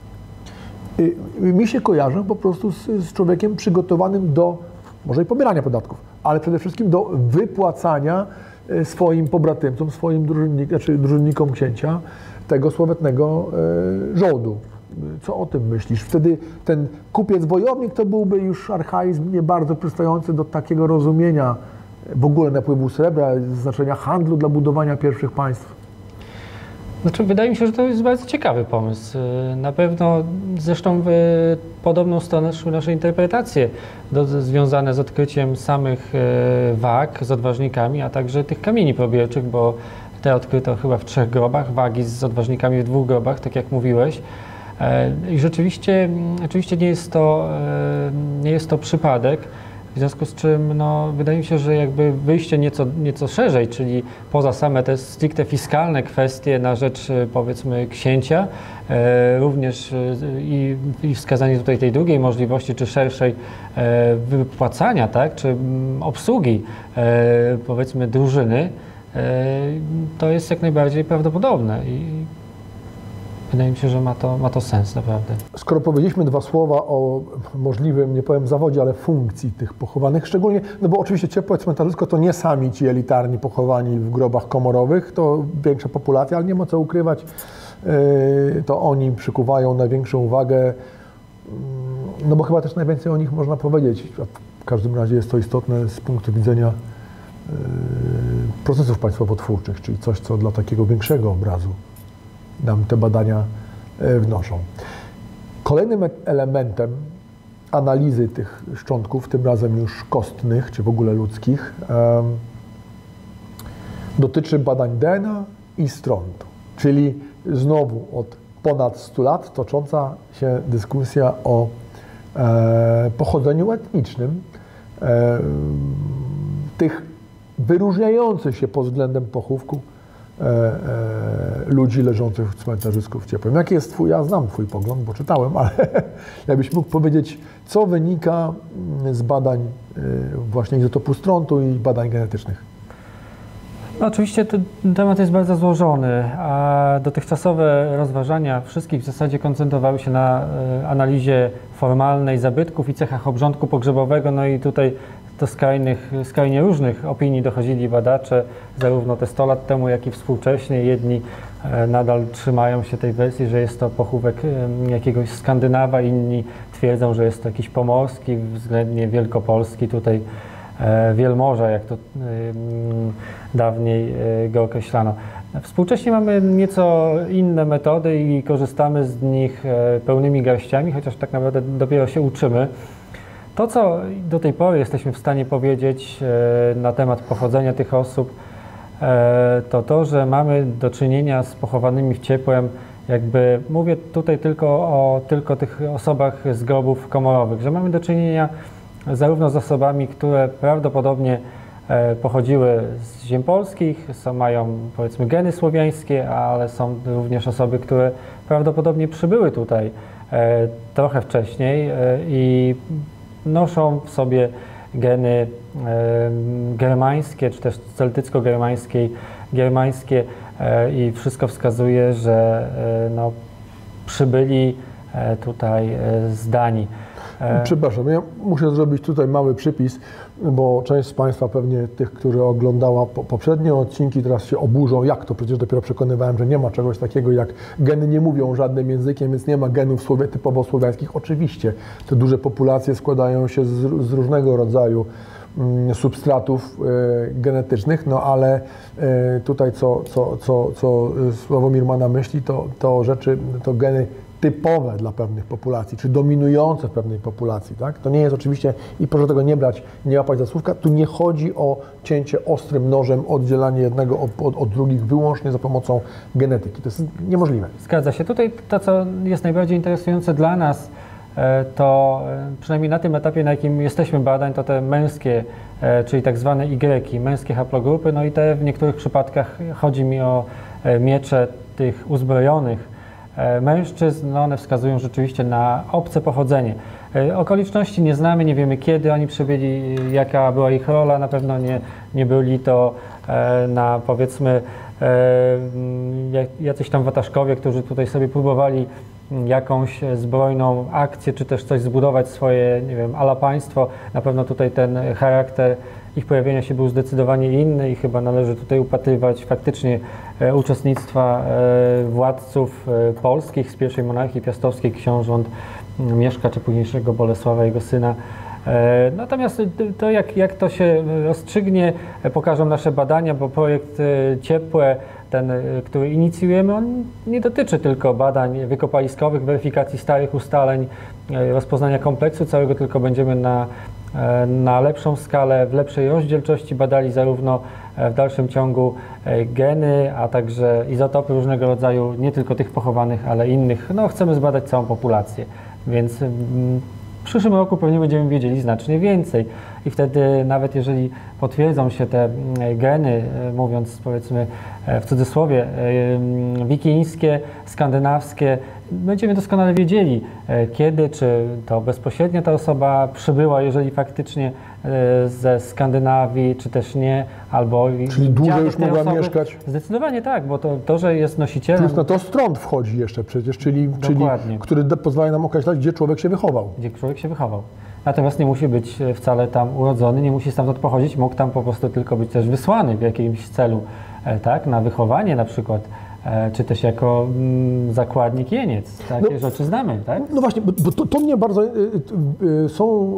mi się kojarzą po prostu z człowiekiem przygotowanym do, może i pobierania podatków, ale przede wszystkim do wypłacania swoim pobratymcom, swoim drużynnikom księcia tego sławetnego żołdu. Co o tym myślisz? Wtedy ten kupiec-wojownik to byłby już archaizm nie bardzo przystający do takiego rozumienia w ogóle napływu srebra, znaczenia handlu dla budowania pierwszych państw. Znaczy, wydaje mi się, że to jest bardzo ciekawy pomysł. Na pewno, zresztą podobną stronę szły nasze interpretacje związane z odkryciem samych wag z odważnikami, a także tych kamieni probierczych, bo te odkryto chyba w 3 grobach, wagi z odważnikami w 2 grobach, tak jak mówiłeś. I rzeczywiście nie jest to przypadek. W związku z czym wydaje mi się, że jakby wyjście nieco szerzej, czyli poza same te stricte fiskalne kwestie na rzecz, powiedzmy, księcia, również i wskazanie tutaj tej drugiej możliwości, czy szerszej wypłacania, tak, czy obsługi, powiedzmy, drużyny, to jest jak najbardziej prawdopodobne. I wydaje mi się, że ma to sens naprawdę. Skoro powiedzieliśmy 2 słowa o możliwym, nie powiem zawodzie, ale funkcji tych pochowanych, szczególnie, no bo oczywiście ciepłe cmentarzysko to nie sami ci elitarni pochowani w grobach komorowych, to większa populacja, ale nie ma co ukrywać, to oni przykuwają największą uwagę, no bo chyba też najwięcej o nich można powiedzieć. W każdym razie jest to istotne z punktu widzenia procesów państwowo-twórczych, czyli coś, co dla takiego większego obrazu nam te badania wnoszą. Kolejnym elementem analizy tych szczątków, tym razem już kostnych, czy w ogóle ludzkich, dotyczy badań DNA i strontu. Czyli znowu od ponad 100 lat tocząca się dyskusja o pochodzeniu etnicznym tych wyróżniających się pod względem pochówku ludzi leżących w cmentarzysku w Ciepłym. Jaki jest ja znam Twój pogląd, bo czytałem, ale jakbyś mógł powiedzieć, co wynika z badań właśnie izotopu strontu i badań genetycznych? No, oczywiście ten temat jest bardzo złożony, a dotychczasowe rozważania wszystkich w zasadzie koncentrowały się na analizie formalnej zabytków i cechach obrządku pogrzebowego, no i tutaj do skrajnie różnych opinii dochodzili badacze, zarówno te 100 lat temu, jak i współcześnie. Jedni nadal trzymają się tej wersji, że jest to pochówek jakiegoś Skandynawa, inni twierdzą, że jest to jakiś pomorski, względnie wielkopolski, tutaj wielmorza, jak to dawniej go określano. Współcześnie mamy nieco inne metody i korzystamy z nich pełnymi garściami, chociaż tak naprawdę dopiero się uczymy. To, co do tej pory jesteśmy w stanie powiedzieć na temat pochodzenia tych osób, to to, że mamy do czynienia z pochowanymi w ciepłem, jakby mówię tutaj tylko tych osobach z grobów komorowych, że mamy do czynienia zarówno z osobami, które prawdopodobnie pochodziły z ziem polskich, mają powiedzmy geny słowiańskie, ale są również osoby, które prawdopodobnie przybyły tutaj trochę wcześniej i noszą w sobie geny germańskie, czy też celtycko-germańskie i wszystko wskazuje, że no, przybyli tutaj z Danii. Przepraszam, ja muszę zrobić tutaj mały przypis, bo część z Państwa, pewnie tych, którzy oglądała poprzednie odcinki, teraz się oburzą. Jak to? Przecież dopiero przekonywałem, że nie ma czegoś takiego jak geny nie mówią żadnym językiem, więc nie ma genów typowo słowiańskich. Oczywiście te duże populacje składają się z różnego rodzaju substratów genetycznych, no ale tutaj co Sławomir ma na myśli, to geny typowe dla pewnych populacji, czy dominujące w pewnej populacji, tak? To nie jest oczywiście, i proszę tego nie brać, nie łapać za słówka, tu nie chodzi o cięcie ostrym nożem, oddzielanie jednego od drugich wyłącznie za pomocą genetyki. To jest niemożliwe. Zgadza się. Tutaj to, co jest najbardziej interesujące dla nas, to przynajmniej na tym etapie, na jakim jesteśmy badań, to te męskie, czyli tak zwane Y, męskie haplogrupy, no i te w niektórych przypadkach chodzi mi o miecze tych uzbrojonych mężczyzn, no one wskazują rzeczywiście na obce pochodzenie. Okoliczności nie znamy, nie wiemy kiedy oni przybyli, jaka była ich rola, na pewno nie byli to na powiedzmy jacyś tam wataszkowie, którzy tutaj sobie próbowali jakąś zbrojną akcję, czy też coś zbudować swoje, nie wiem, ala państwo. Na pewno tutaj ten charakter ich pojawienia się był zdecydowanie inny i chyba należy tutaj upatrywać faktycznie uczestnictwa władców polskich z pierwszej monarchii piastowskiej, książąt Mieszka czy późniejszego Bolesława, jego syna. Natomiast to jak to się rozstrzygnie, pokażą nasze badania, bo projekt Ciepłe, ten, który inicjujemy, on nie dotyczy tylko badań wykopaliskowych, weryfikacji starych ustaleń, rozpoznania kompleksu całego, tylko będziemy na lepszą skalę, w lepszej rozdzielczości badali zarówno w dalszym ciągu geny, a także izotopy różnego rodzaju, nie tylko tych pochowanych, ale innych. No, chcemy zbadać całą populację, więc w przyszłym roku pewnie będziemy wiedzieli znacznie więcej i wtedy nawet jeżeli potwierdzą się te geny, mówiąc powiedzmy w cudzysłowie, wikińskie, skandynawskie, będziemy doskonale wiedzieli, kiedy, czy to bezpośrednio ta osoba przybyła, jeżeli faktycznie ze Skandynawii, czy też nie, albo... Czyli dłużej już mogła mieszkać? Zdecydowanie tak, bo to, że jest nosicielem... Plus na to strąd wchodzi jeszcze przecież, czyli który pozwala nam określać, gdzie człowiek się wychował. Gdzie człowiek się wychował. Natomiast nie musi być wcale tam urodzony, nie musi stamtąd pochodzić, mógł tam po prostu tylko być też wysłany w jakimś celu, tak, na wychowanie na przykład, czy też jako zakładnik jeniec. Takie rzeczy znamy, tak? No właśnie, bo to mnie bardzo... Są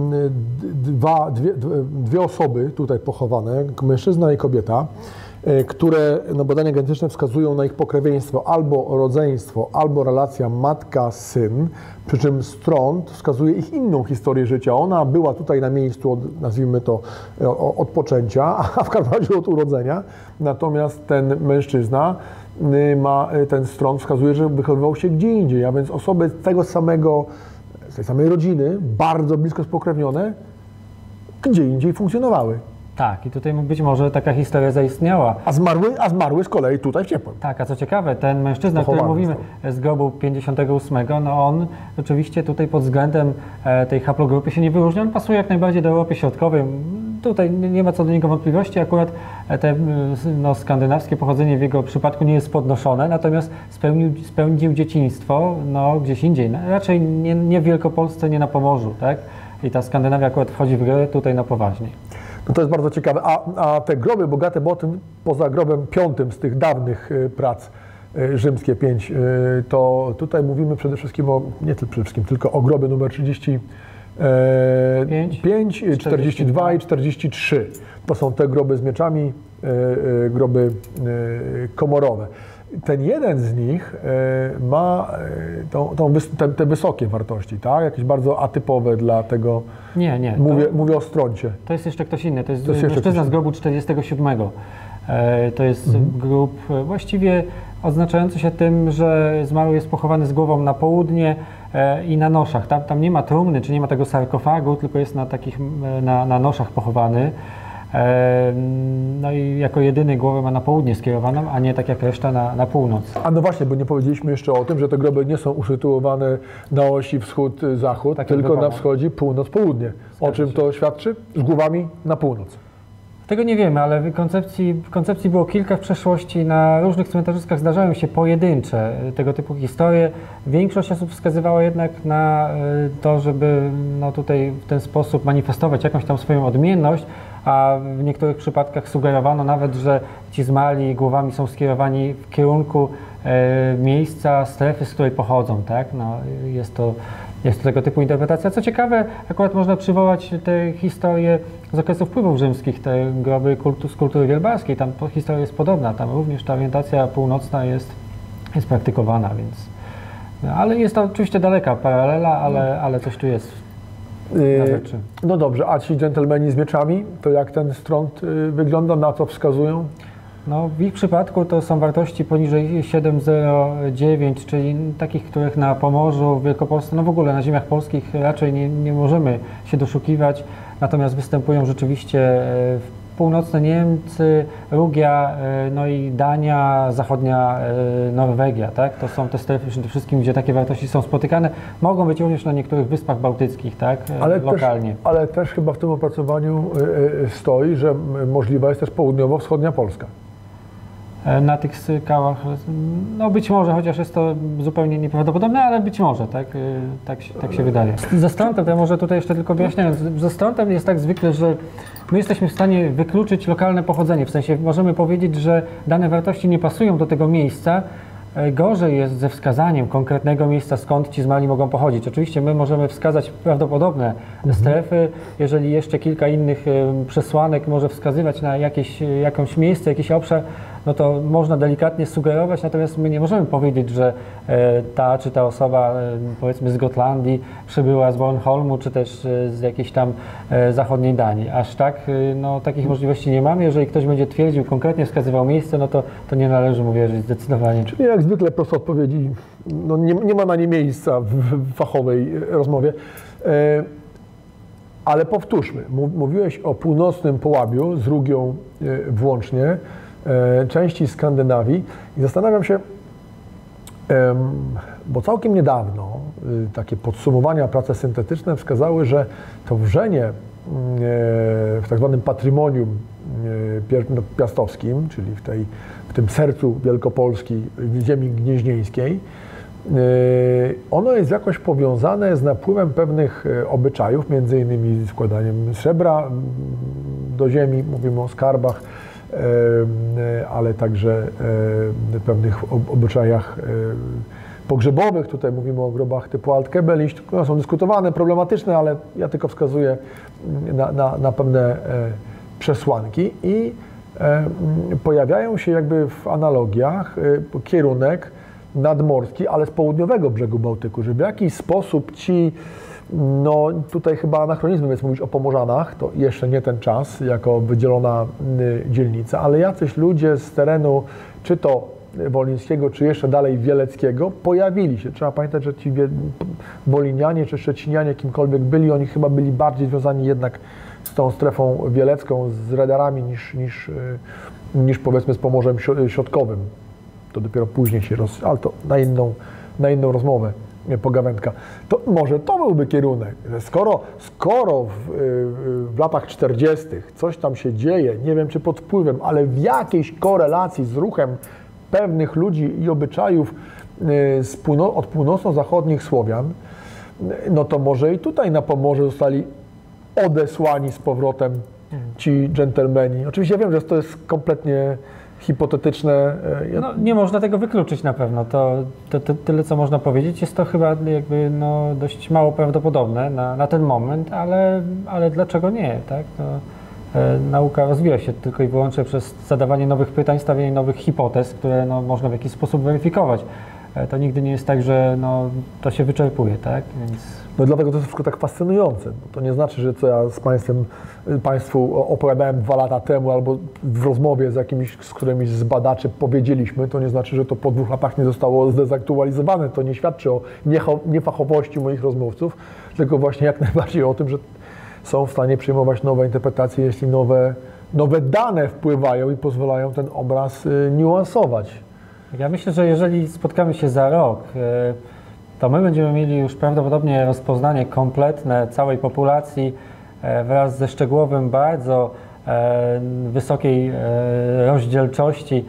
dwie osoby tutaj pochowane, mężczyzna i kobieta, które badania genetyczne wskazują na ich pokrewieństwo, albo rodzeństwo, albo relacja matka-syn, przy czym strąd wskazuje ich inną historię życia. Ona była tutaj na miejscu, nazwijmy to, od poczęcia, a w każdym razie od urodzenia. Natomiast ten mężczyzna ten strąd wskazuje, że wychowywał się gdzie indziej, a więc osoby z tej samej rodziny, bardzo blisko spokrewnione, gdzie indziej funkcjonowały. Tak, i tutaj być może taka historia zaistniała. A zmarły z kolei tutaj w Ciepłem. Tak, a co ciekawe, ten mężczyzna, o którym mówimy z grobu 58, no on rzeczywiście tutaj pod względem tej haplogrupy się nie wyróżnia. On pasuje jak najbardziej do Europy Środkowej. Tutaj nie ma co do niego wątpliwości. Akurat te skandynawskie pochodzenie w jego przypadku nie jest podnoszone, natomiast spełnił dzieciństwo gdzieś indziej. Raczej nie w Wielkopolsce, nie na Pomorzu, tak? I ta Skandynawia akurat wchodzi w grę tutaj na poważnie. No to jest bardzo ciekawe. A te groby bogate, bo o tym poza grobem 5 z tych dawnych prac rzymskie 5, to tutaj mówimy przede wszystkim tylko o grobie numer 35, 42 i 43. To są te groby z mieczami, groby komorowe. ten jeden z nich ma te wysokie wartości, tak? Jakieś bardzo atypowe dla tego. Nie. Mówię o stroncie. To jest jeszcze ktoś inny. To jest jeszcze mężczyzna z grobu 47. To jest grób właściwie odznaczający się tym, że zmarły jest pochowany z głową na południe i na noszach. Tam nie ma trumny, czy nie ma tego sarkofagu, tylko jest na noszach pochowany. No i jako jedyny głowę ma na południe skierowaną, a nie tak jak reszta na północ. A no właśnie, bo nie powiedzieliśmy jeszcze o tym, że te groby nie są usytuowane na osi wschód-zachód, Tak tylko na wschodzie północ-południe. O czym to świadczy? Z głowami na północ. Tego nie wiemy, ale koncepcji było kilka w przeszłości. Na różnych cmentarzystkach zdarzają się pojedyncze tego typu historie. Większość osób wskazywała jednak na to, żeby tutaj w ten sposób manifestować jakąś tam swoją odmienność, a w niektórych przypadkach sugerowano nawet, że ci zmarli głowami są skierowani w kierunku miejsca, strefy, z której pochodzą, tak? Jest to tego typu interpretacja. Co ciekawe, akurat można przywołać te historie z okresu wpływów rzymskich, te groby z kultury wielbarskiej. Tam historia jest podobna, tam również ta orientacja północna jest praktykowana, więc... Ale jest to oczywiście daleka paralela, ale coś tu jest na rzeczy. No dobrze, a ci dżentelmeni z mieczami, to jak ten strąd wygląda, na co wskazują? No, w ich przypadku to są wartości poniżej 7,09, czyli takich, których na Pomorzu, w Wielkopolsce, no w ogóle na ziemiach polskich raczej nie możemy się doszukiwać, natomiast występują rzeczywiście północne Niemcy, Rugia, no i Dania, zachodnia Norwegia, tak? To są te strefy przede wszystkim, gdzie takie wartości są spotykane. Mogą być również na niektórych wyspach bałtyckich, tak? Lokalnie. Ale też chyba w tym opracowaniu stoi, że możliwa jest też południowo-wschodnia Polska. Na tych skałach, no być może, chociaż jest to zupełnie nieprawdopodobne, ale być może, tak? Tak się wydaje. Ze strątem, to ja może tutaj jeszcze tylko wyjaśniając, ze strątem jest tak zwykle, że my jesteśmy w stanie wykluczyć lokalne pochodzenie, w sensie możemy powiedzieć, że dane wartości nie pasują do tego miejsca. Gorzej jest ze wskazaniem konkretnego miejsca, skąd ci zmarli mogą pochodzić. Oczywiście my możemy wskazać prawdopodobne strefy, jeżeli jeszcze kilka innych przesłanek może wskazywać na jakieś miejsce, jakiś obszar, no to można delikatnie sugerować, natomiast my nie możemy powiedzieć, że ta czy ta osoba, powiedzmy z Gotlandii, przybyła z Bornholmu, czy też z jakiejś tam zachodniej Danii. Aż tak, no takich możliwości nie mamy. Jeżeli ktoś będzie twierdził, konkretnie wskazywał miejsce, no to nie należy mu wierzyć zdecydowanie. Czyli jak zwykle proste odpowiedzi, no nie ma na nie miejsca w fachowej rozmowie. Ale powtórzmy, mówiłeś o północnym Połabiu z Rugią włącznie, części Skandynawii i zastanawiam się, bo całkiem niedawno takie podsumowania, prace syntetyczne wskazały, że to wrzenie w tak zwanym patrimonium piastowskim, czyli w tym sercu Wielkopolski, w ziemi gnieźnieńskiej, ono jest jakoś powiązane z napływem pewnych obyczajów, między innymi składaniem srebra do ziemi, mówimy o skarbach, ale także pewnych obyczajach pogrzebowych. Tutaj mówimy o grobach typu Altkebelicht, które są dyskutowane, problematyczne, ale ja tylko wskazuję na pewne przesłanki i pojawiają się jakby w analogiach kierunek nadmorski, ale z południowego brzegu Bałtyku, że w jakiś sposób ci, no tutaj chyba anachronizmem jest mówić o Pomorzanach, to jeszcze nie ten czas, jako wydzielona dzielnica, ale jacyś ludzie z terenu, czy to wolińskiego, czy jeszcze dalej wieleckiego, pojawili się. Trzeba pamiętać, że ci wolinianie, czy szczecinianie, kimkolwiek byli, oni chyba byli bardziej związani jednak z tą strefą wielecką, z redarami, niż powiedzmy z Pomorzem Środkowym. To dopiero później się ale to na inną rozmowę, pogawędka. To może to byłby kierunek, że skoro w latach 40. coś tam się dzieje, nie wiem czy pod wpływem, ale w jakiejś korelacji z ruchem pewnych ludzi i obyczajów od północno-zachodnich Słowian, no to może i tutaj na Pomorze zostali odesłani z powrotem ci dżentelmeni. Oczywiście wiem, że to jest kompletnie hipotetyczne. No, nie można tego wykluczyć na pewno. To tyle, co można powiedzieć. Jest to chyba jakby dość mało prawdopodobne na ten moment, ale dlaczego nie, tak? nauka rozwija się tylko i wyłącznie przez zadawanie nowych pytań, stawianie nowych hipotez, które no, można w jakiś sposób weryfikować. To nigdy nie jest tak, że no, to się wyczerpuje, tak? Więc... No dlatego to jest wszystko tak fascynujące. To nie znaczy, że co ja z Państwu opowiadałem 2 lata temu albo w rozmowie z którymiś z badaczy powiedzieliśmy, to nie znaczy, że to po 2 latach nie zostało zdezaktualizowane. To nie świadczy o niefachowości moich rozmówców, tylko właśnie jak najbardziej o tym, że są w stanie przyjmować nowe interpretacje, jeśli nowe dane wpływają i pozwalają ten obraz niuansować. Ja myślę, że jeżeli spotkamy się za rok, to my będziemy mieli już prawdopodobnie rozpoznanie kompletne całej populacji wraz ze szczegółowym, bardzo wysokiej rozdzielczości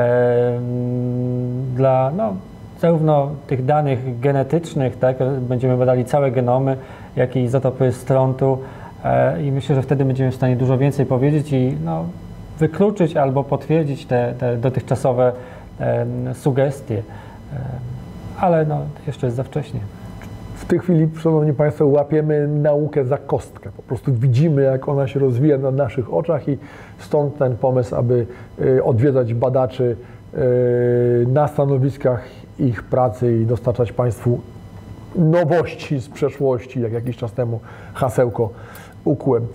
dla no, zarówno tych danych genetycznych, tak, będziemy badali całe genomy, jak i izotopy strontu i myślę, że wtedy będziemy w stanie dużo więcej powiedzieć i no, wykluczyć albo potwierdzić te dotychczasowe sugestie, ale no, jeszcze jest za wcześnie. W tej chwili, szanowni Państwo, łapiemy naukę za kostkę. Po prostu widzimy, jak ona się rozwija na naszych oczach i stąd ten pomysł, aby odwiedzać badaczy na stanowiskach ich pracy i dostarczać Państwu nowości z przeszłości, jak jakiś czas temu hasełko ukułem.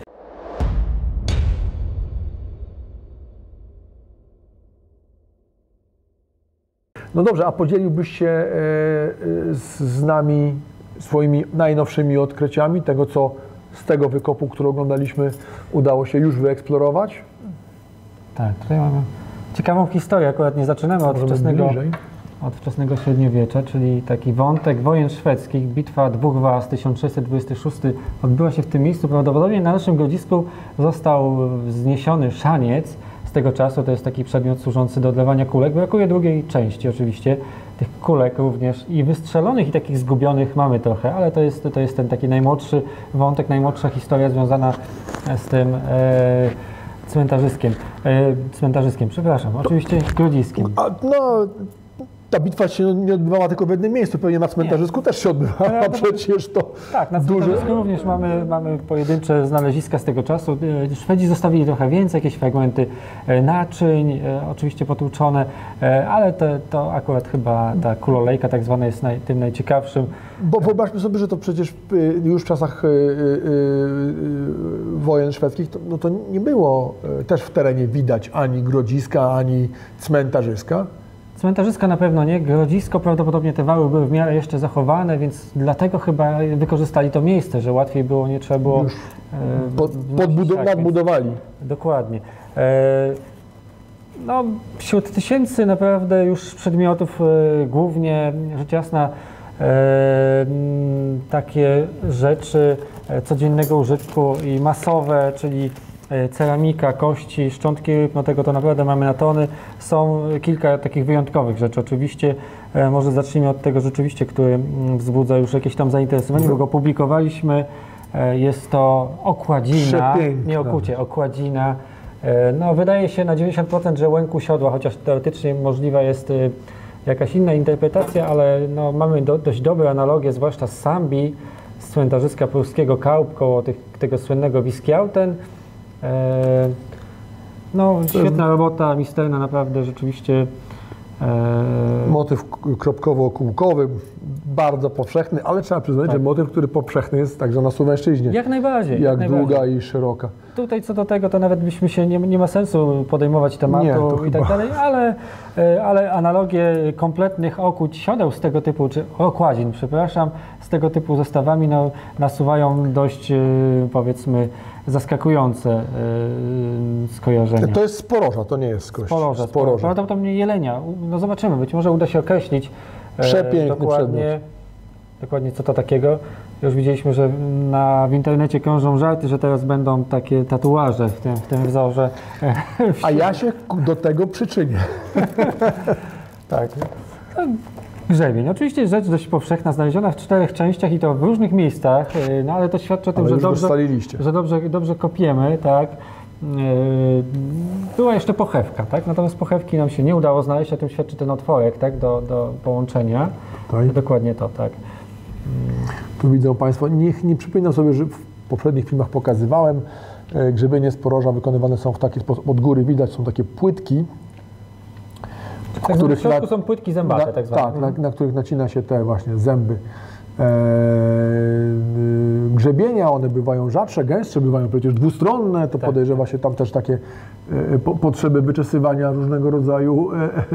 No dobrze, a podzieliłbyś się z nami swoimi najnowszymi odkryciami, tego co z tego wykopu, który oglądaliśmy, udało się już wyeksplorować? Tak, tutaj mamy ciekawą historię, akurat nie zaczynamy od wczesnego średniowiecza, czyli taki wątek wojen szwedzkich, bitwa dwóch was 1626 odbyła się w tym miejscu. Prawdopodobnie na naszym grodzisku został wzniesiony szaniec. Z tego czasu to jest taki przedmiot służący do odlewania kulek. Brakuje drugiej części oczywiście, tych kulek również i wystrzelonych i takich zgubionych mamy trochę, ale to jest ten taki najmłodszy wątek, najmłodsza historia związana z tym cmentarzyskiem, przepraszam, oczywiście grodziskiem. No, ta bitwa się nie odbywała tylko w jednym miejscu, pewnie na cmentarzysku też się odbywała, a przecież to tak, na cmentarzysku również mamy pojedyncze znaleziska z tego czasu. Szwedzi zostawili trochę więcej, jakieś fragmenty naczyń, oczywiście potłuczone, ale to akurat chyba ta kulolejka tak zwana jest tym najciekawszym. Bo wyobraźmy sobie, że to przecież już w czasach wojen szwedzkich to nie było też w terenie widać ani grodziska, ani cmentarzyska. Cmentarzyska na pewno nie, grodzisko prawdopodobnie te wały były w miarę jeszcze zachowane, więc dlatego chyba wykorzystali to miejsce, że łatwiej było, nie trzeba było... Nadbudowali. Dokładnie. No, wśród tysięcy naprawdę już przedmiotów, głównie rzecz jasna takie rzeczy codziennego użytku i masowe, czyli ceramika, kości, szczątki ryb, no tego to naprawdę mamy na tony. Są kilka takich wyjątkowych rzeczy oczywiście. Może zacznijmy od tego rzeczywiście, który wzbudza już jakieś tam zainteresowanie, bo go publikowaliśmy. Jest to okładzina, nie okucie, okładzina. No, wydaje się na 90%, że łęku siodła, chociaż teoretycznie możliwa jest jakaś inna interpretacja, ale no, mamy dość dobre analogie, zwłaszcza z Sambi, z cmentarzyska pruskiego Kaup, koło tego słynnego Wiskiauten. No, świetna robota, misterna naprawdę, rzeczywiście. Motyw kropkowo-kółkowy, bardzo powszechny, ale trzeba przyznać, tak, że motyw, który powszechny jest także na Słowęszczyźnie. Jak najbardziej. Jak długa i szeroka. Tutaj co do tego, to nawet byśmy się, nie ma sensu podejmować tematu i tak dalej, ale analogie kompletnych okuć siodeł z tego typu, czy okładzin, przepraszam, z tego typu zestawami no, nasuwają dość, powiedzmy, zaskakujące skojarzenia. To jest sporoża, to nie jest z kości. Sporoża. Prawdopodobnie jelenia. No zobaczymy, być może uda się określić dokładnie co to takiego. Już widzieliśmy, że w internecie krążą żarty, że teraz będą takie tatuaże w tym wzorze. A ja się do tego przyczynię. Tak. Grzebień. Oczywiście rzecz dość powszechna, znaleziona w 4 częściach i to w różnych miejscach, no ale to świadczy o tym, że dobrze kopiemy, tak. Była jeszcze pochewka, tak? Natomiast pochewki nam się nie udało znaleźć, o tym świadczy ten otworek, tak? Do połączenia. Tak. Dokładnie to, tak. Tu widzą Państwo, nie przypominam sobie, że w poprzednich filmach pokazywałem, grzebienie z poroża wykonywane są w taki sposób, od góry widać, są takie płytki, Tak, w środku są płytki zębate, tak zwane. Tak, na których nacina się te właśnie zęby. Grzebienia, one bywają rzadsze, gęstsze, bywają przecież dwustronne, to podejrzewa się tam też takie potrzeby wyczesywania różnego rodzaju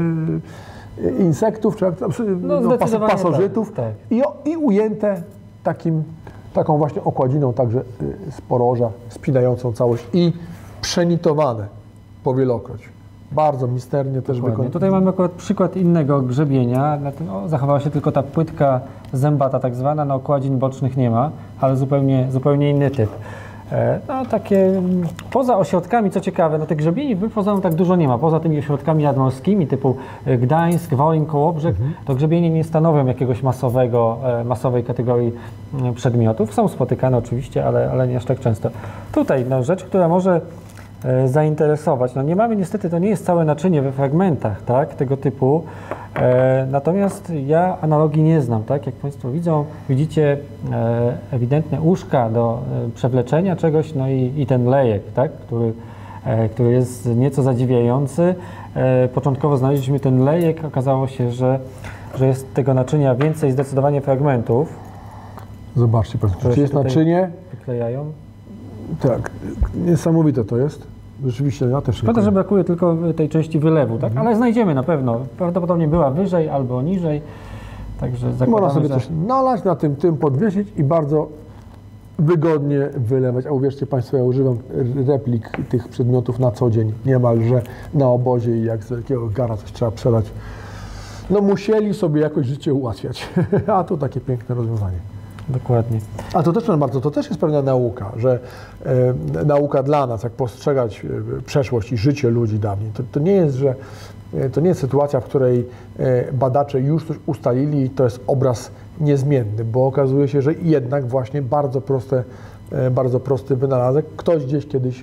insektów, czy pasożytów tak. I ujęte taką właśnie okładziną także z poroża, spinającą całość i przenitowane powielokroć. Bardzo misternie też wykonane. Tutaj mamy akurat przykład innego grzebienia. Zachowała się tylko ta płytka zębata tak zwana, na okładzin bocznych nie ma, ale zupełnie inny typ. No takie poza ośrodkami, co ciekawe, no tych grzebieni w Poznaniu tak dużo nie ma. Poza tymi ośrodkami nadmorskimi typu Gdańsk, Wołyń, Kołobrzeg, to grzebienie nie stanowią jakiegoś masowej kategorii przedmiotów. Są spotykane oczywiście, ale nie aż tak często. Tutaj rzecz, która może zainteresować. No nie mamy niestety, to nie jest całe naczynie we fragmentach, tak, tego typu. Natomiast ja analogii nie znam, tak, jak Państwo widzicie ewidentne uszka do przewleczenia czegoś, no i ten lejek, tak, który jest nieco zadziwiający. Początkowo znaleźliśmy ten lejek, okazało się, że jest tego naczynia więcej zdecydowanie fragmentów. Zobaczcie Państwo, czy jest naczynie? Wyklejają. Tak, niesamowite to jest. Rzeczywiście, ja też. Szkoda, że brakuje tylko tej części wylewu, tak? Ale znajdziemy na pewno. Prawdopodobnie była wyżej albo niżej. Także można sobie coś nalać, na tym podwiesić i bardzo wygodnie wylewać. A uwierzcie Państwo, ja używam replik tych przedmiotów na co dzień, niemalże na obozie i jak z wielkiego gara coś trzeba przelać. No musieli sobie jakoś życie ułatwiać, a to takie piękne rozwiązanie. Dokładnie. A to też bardzo, to też jest pewna nauka, że nauka dla nas, jak postrzegać przeszłość i życie ludzi dawniej. To nie jest, że to nie jest sytuacja, w której badacze już coś ustalili i to jest obraz niezmienny, bo okazuje się, że jednak właśnie bardzo prosty wynalazek ktoś gdzieś kiedyś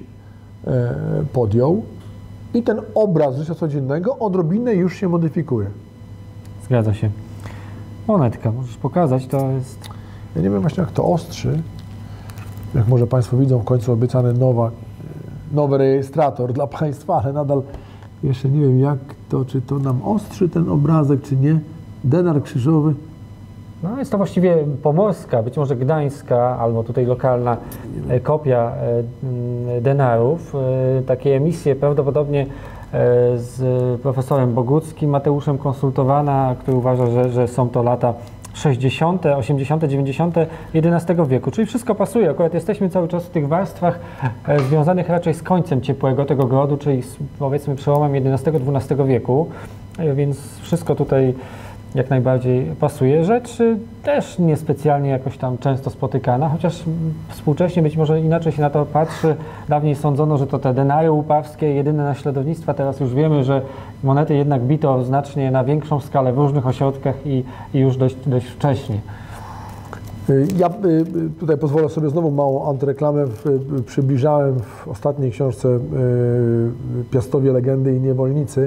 podjął i ten obraz życia codziennego odrobinę już się modyfikuje. Zgadza się. Monetka, możesz pokazać, to jest... Ja nie wiem właśnie jak to ostrzy, jak może Państwo widzą, w końcu obiecany nowy rejestrator dla Państwa, ale nadal jeszcze nie wiem jak to, czy to nam ostrzy ten obrazek, czy nie. Denar krzyżowy. No jest to właściwie pomorska, być może gdańska, albo tutaj lokalna kopia denarów. Takie emisje prawdopodobnie z profesorem Boguckim, Mateuszem konsultowana, który uważa, że są to lata 60., 80., 90. XI wieku, czyli wszystko pasuje. Akurat jesteśmy cały czas w tych warstwach związanych raczej z końcem ciepłego tego grodu, czyli z, powiedzmy przełomem XI-XII wieku, więc wszystko tutaj jak najbardziej pasuje. Rzecz też niespecjalnie jakoś tam często spotykana, chociaż współcześnie być może inaczej się na to patrzy. Dawniej sądzono, że to te denary łupawskie, jedyne naśladownictwa. Teraz już wiemy, że monety jednak bito znacznie na większą skalę w różnych ośrodkach i już dość wcześnie. Ja tutaj pozwolę sobie znowu małą antyreklamę. Przybliżałem w ostatniej książce Piastowie, legendy i niewolnicy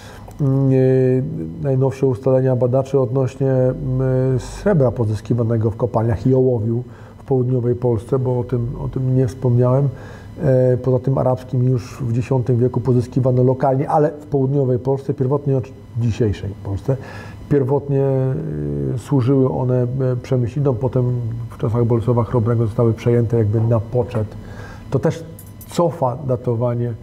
najnowsze ustalenia badaczy odnośnie srebra pozyskiwanego w kopalniach i ołowiu w południowej Polsce, bo o tym nie wspomniałem. Poza tym arabskim już w X wieku pozyskiwano lokalnie, ale w południowej Polsce, pierwotnie w dzisiejszej Polsce. Pierwotnie służyły one przemyślinom, potem w czasach Bolesława Chrobrego zostały przejęte jakby na poczet. To też cofa datowanie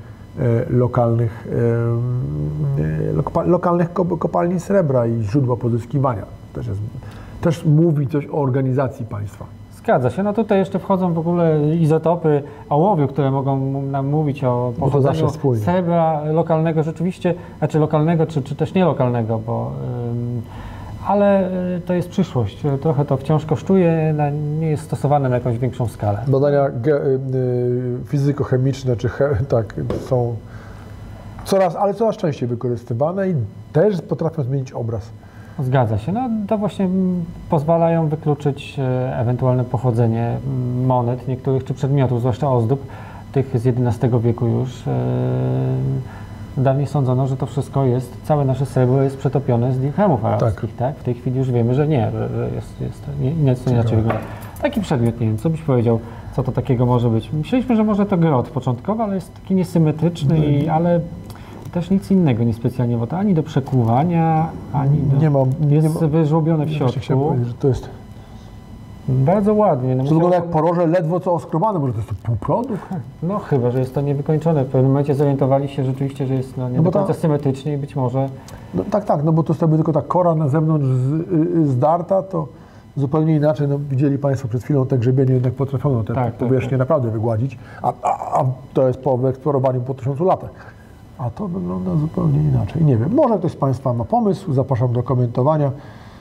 lokalnych kopalni srebra i źródła pozyskiwania. Też mówi coś o organizacji państwa. Zgadza się. No tutaj jeszcze wchodzą w ogóle izotopy ołowiu, które mogą nam mówić o pochodzeniu srebra lokalnego rzeczywiście, znaczy lokalnego czy też nielokalnego, bo ale to jest przyszłość. Trochę to wciąż kosztuje, nie jest stosowane na jakąś większą skalę. Badania fizykochemiczne są coraz częściej wykorzystywane i też potrafią zmienić obraz. Zgadza się. No, to właśnie pozwalają wykluczyć ewentualne pochodzenie monet niektórych czy przedmiotów, zwłaszcza ozdób, tych z XI wieku już. dawniej sądzono, że to wszystko jest, całe nasze srebro jest przetopione z dirhamów arabskich, tak? W tej chwili już wiemy, że nie, że jest nieco inaczej wygląda. Taki przedmiot, nie wiem, co byś powiedział, co to takiego może być? Myśleliśmy, że może to grot początkowo, ale jest taki niesymetryczny, ale też nic innego niespecjalnie, bo to ani do przekuwania, ani do... jest wyżłobione w środku. Chciałem powiedzieć, że to jest... Bardzo ładnie. No To wygląda jak poroże ledwo co oskrobane, może to jest to półprodukt? No chyba, że jest to niewykończone. W pewnym momencie zorientowali się rzeczywiście, że jest nie do końca symetrycznie i być może... No, tak, no bo to sobie tylko ta kora na zewnątrz zdarta, to zupełnie inaczej. No, widzieli Państwo przed chwilą te grzebienie, jednak potrafiono te powierzchnie naprawdę wygładzić, a to jest po wyeksplorowaniu po 1000 latach. A to wygląda zupełnie inaczej. Nie wiem, może ktoś z Państwa ma pomysł, zapraszam do komentowania.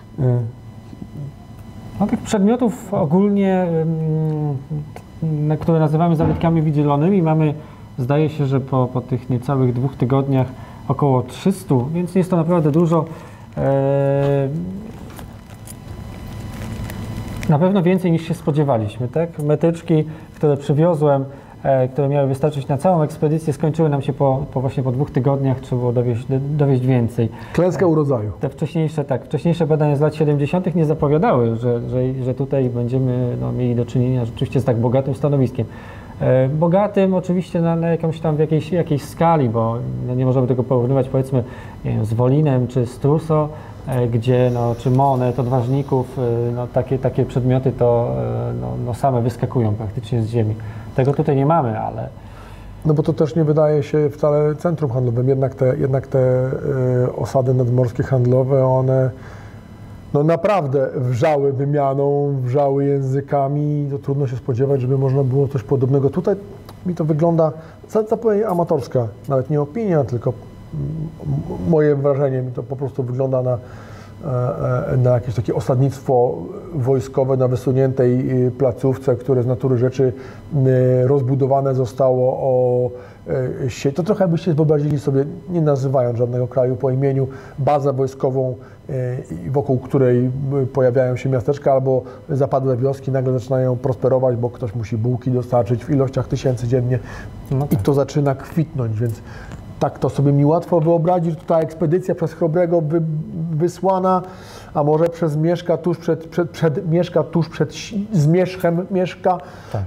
No tych przedmiotów ogólnie, które nazywamy zabytkami wydzielonymi, mamy, zdaje się, że po tych niecałych 2 tygodniach około 300, więc jest to naprawdę dużo. Na pewno więcej niż się spodziewaliśmy, tak? Metyczki, które przywiozłem, które miały wystarczyć na całą ekspedycję, skończyły nam się właśnie po 2 tygodniach, trzeba było dowieźć więcej. Klęska urodzaju. Te wcześniejsze badania z lat 70. nie zapowiadały, że tutaj będziemy mieli do czynienia rzeczywiście z tak bogatym stanowiskiem. Bogatym oczywiście na jakąś tam w jakiejś skali, bo nie możemy tego porównywać powiedzmy nie wiem, z Wolinem czy z Truso, gdzie czy monet, odważników, takie przedmioty to same wyskakują praktycznie z ziemi. Tego tutaj nie mamy, ale... No bo to też nie wydaje się wcale centrum handlowym, jednak te osady nadmorskie handlowe, one naprawdę wrzały wymianą, wrzały językami, to trudno się spodziewać, żeby można było coś podobnego. Tutaj mi to wygląda, zapewne amatorska, nawet nie opinia, tylko moje wrażenie, mi to po prostu wygląda na jakieś takie osadnictwo wojskowe na wysuniętej placówce, które z natury rzeczy rozbudowane zostało o sieć. To trochę byście wyobrazili sobie, nie nazywając żadnego kraju po imieniu, bazę wojskową, wokół której pojawiają się miasteczka albo zapadłe wioski, nagle zaczynają prosperować, bo ktoś musi bułki dostarczyć w ilościach tysięcy dziennie i to zaczyna kwitnąć, więc tak to sobie mi łatwo wyobrazić, że ta ekspedycja przez Chrobrego wysłana, a może przez Mieszka tuż przed zmierzchem Mieszka, tak.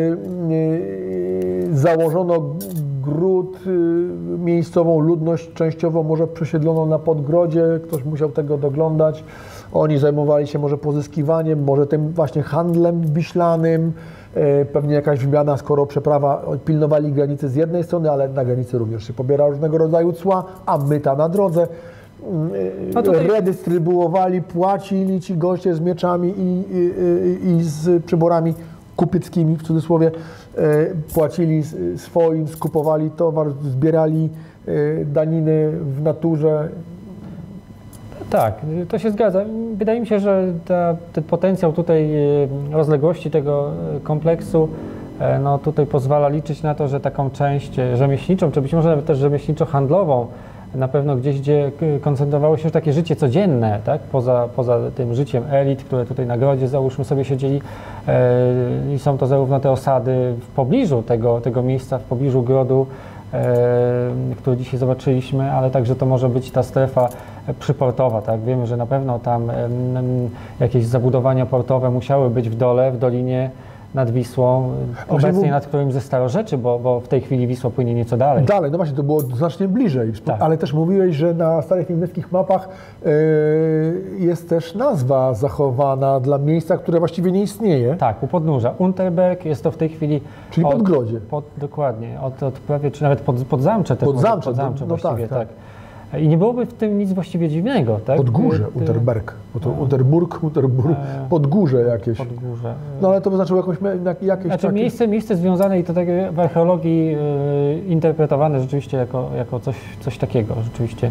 Założono gród, miejscową ludność częściowo może przesiedlono na Podgrodzie, ktoś musiał tego doglądać. Oni zajmowali się może pozyskiwaniem, może tym właśnie handlem wiślanym, pewnie jakaś wymiana, skoro przeprawa, pilnowali granicy z jednej strony, ale na granicy również się pobiera różnego rodzaju cła, a myta na drodze. Redystrybuowali, płacili ci goście z mieczami i z przyborami kupieckimi, w cudzysłowie, płacili swoim, skupowali towar, zbierali daniny w naturze. Tak, to się zgadza. Wydaje mi się, że ten potencjał tutaj rozległości tego kompleksu tutaj pozwala liczyć na to, że taką część rzemieślniczą, czy być może nawet też rzemieślniczo-handlową, na pewno gdzieś, gdzie koncentrowało się już takie życie codzienne, tak? Poza tym życiem elit, które tutaj na Grodzie, załóżmy sobie, siedzieli i są to zarówno te osady w pobliżu tego miejsca, w pobliżu Grodu, który dzisiaj zobaczyliśmy, ale także to może być ta strefa przyportowa, tak? Wiemy, że na pewno tam jakieś zabudowania portowe musiały być w dole, w dolinie nad Wisłą, obecnie nad którym ze starorzeczy, bo w tej chwili Wisła płynie nieco dalej. Dalej, no właśnie, to było znacznie bliżej, tak. Ale też mówiłeś, że na starych niemieckich mapach jest też nazwa zachowana dla miejsca, które właściwie nie istnieje. Tak, u podnóża. Unterberg jest to w tej chwili... Czyli Podgrodzie. Dokładnie, od prawie, czy nawet Podzamcze. Podzamcze właściwie, tak. I nie byłoby w tym nic właściwie dziwnego, tak? Podgórze, Unterberg, Unterburg, Podgórze jakieś. Podgórze. No ale to wyznaczyło jakieś znaczy miejsce związane i to tak w archeologii interpretowane rzeczywiście jako coś takiego, rzeczywiście.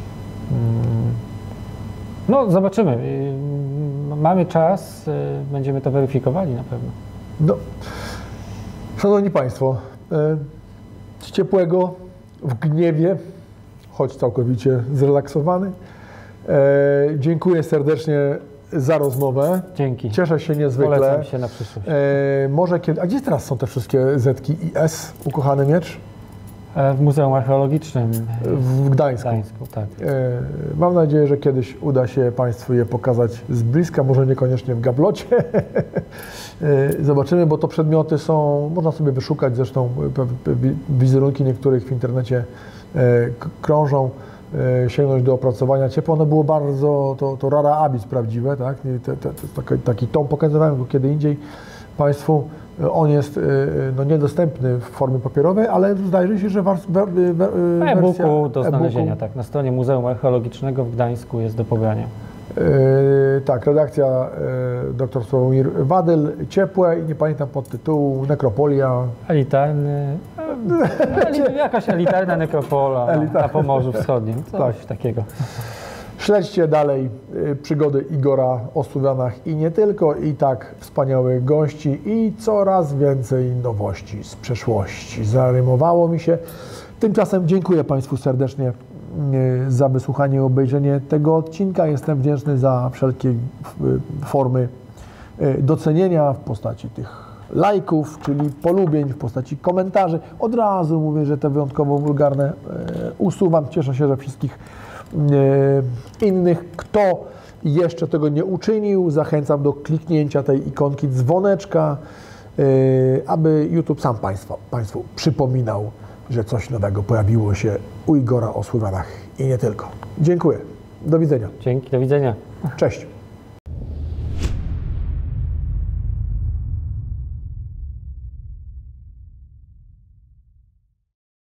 No zobaczymy. Mamy czas, będziemy to weryfikowali na pewno. No, szanowni Państwo, z ciepłego w gniewie, choć całkowicie zrelaksowany. Dziękuję serdecznie za rozmowę. Dzięki. Cieszę się niezwykle. Polecam się na przyszłość. Może kiedy... A gdzie teraz są te wszystkie Zetki i S, ukochany miecz? W Muzeum Archeologicznym w Gdańsku. tak. Mam nadzieję, że kiedyś uda się Państwu je pokazać z bliska, może niekoniecznie w gablocie. Zobaczymy, bo to przedmioty są, można sobie wyszukać, zresztą wizerunki niektórych w internecie krążą, sięgnąć do opracowania ciepła. Ono było bardzo, to rara abis prawdziwe, tak? Taki tom, pokazywałem go kiedy indziej Państwu. On jest no, niedostępny w formie papierowej, ale zdaje się, że e-booku do znalezienia, tak. Na stronie Muzeum Archeologicznego w Gdańsku jest do pobrania. Tak, redakcja dr Sławomir Wadyl, ciepłe i nie pamiętam podtytułu, Nekropolia. Elitarny, jakaś elitarna nekropola na Pomorzu Wschodnim, coś takiego. Śledźcie dalej przygody Igora o Słowianach i nie tylko, i tak wspaniałych gości i coraz więcej nowości z przeszłości. Zarymowało mi się. Tymczasem dziękuję Państwu serdecznie za wysłuchanie i obejrzenie tego odcinka. Jestem wdzięczny za wszelkie formy docenienia w postaci tych lajków, czyli polubień, w postaci komentarzy. Od razu mówię, że te wyjątkowo wulgarne usuwam. Cieszę się, że wszystkich innych, kto jeszcze tego nie uczynił, zachęcam do kliknięcia tej ikonki dzwoneczka, aby YouTube sam Państwu przypominał, że coś nowego pojawiło się u Igora o Słowianach i nie tylko. Dziękuję. Do widzenia. Dzięki, do widzenia. Cześć.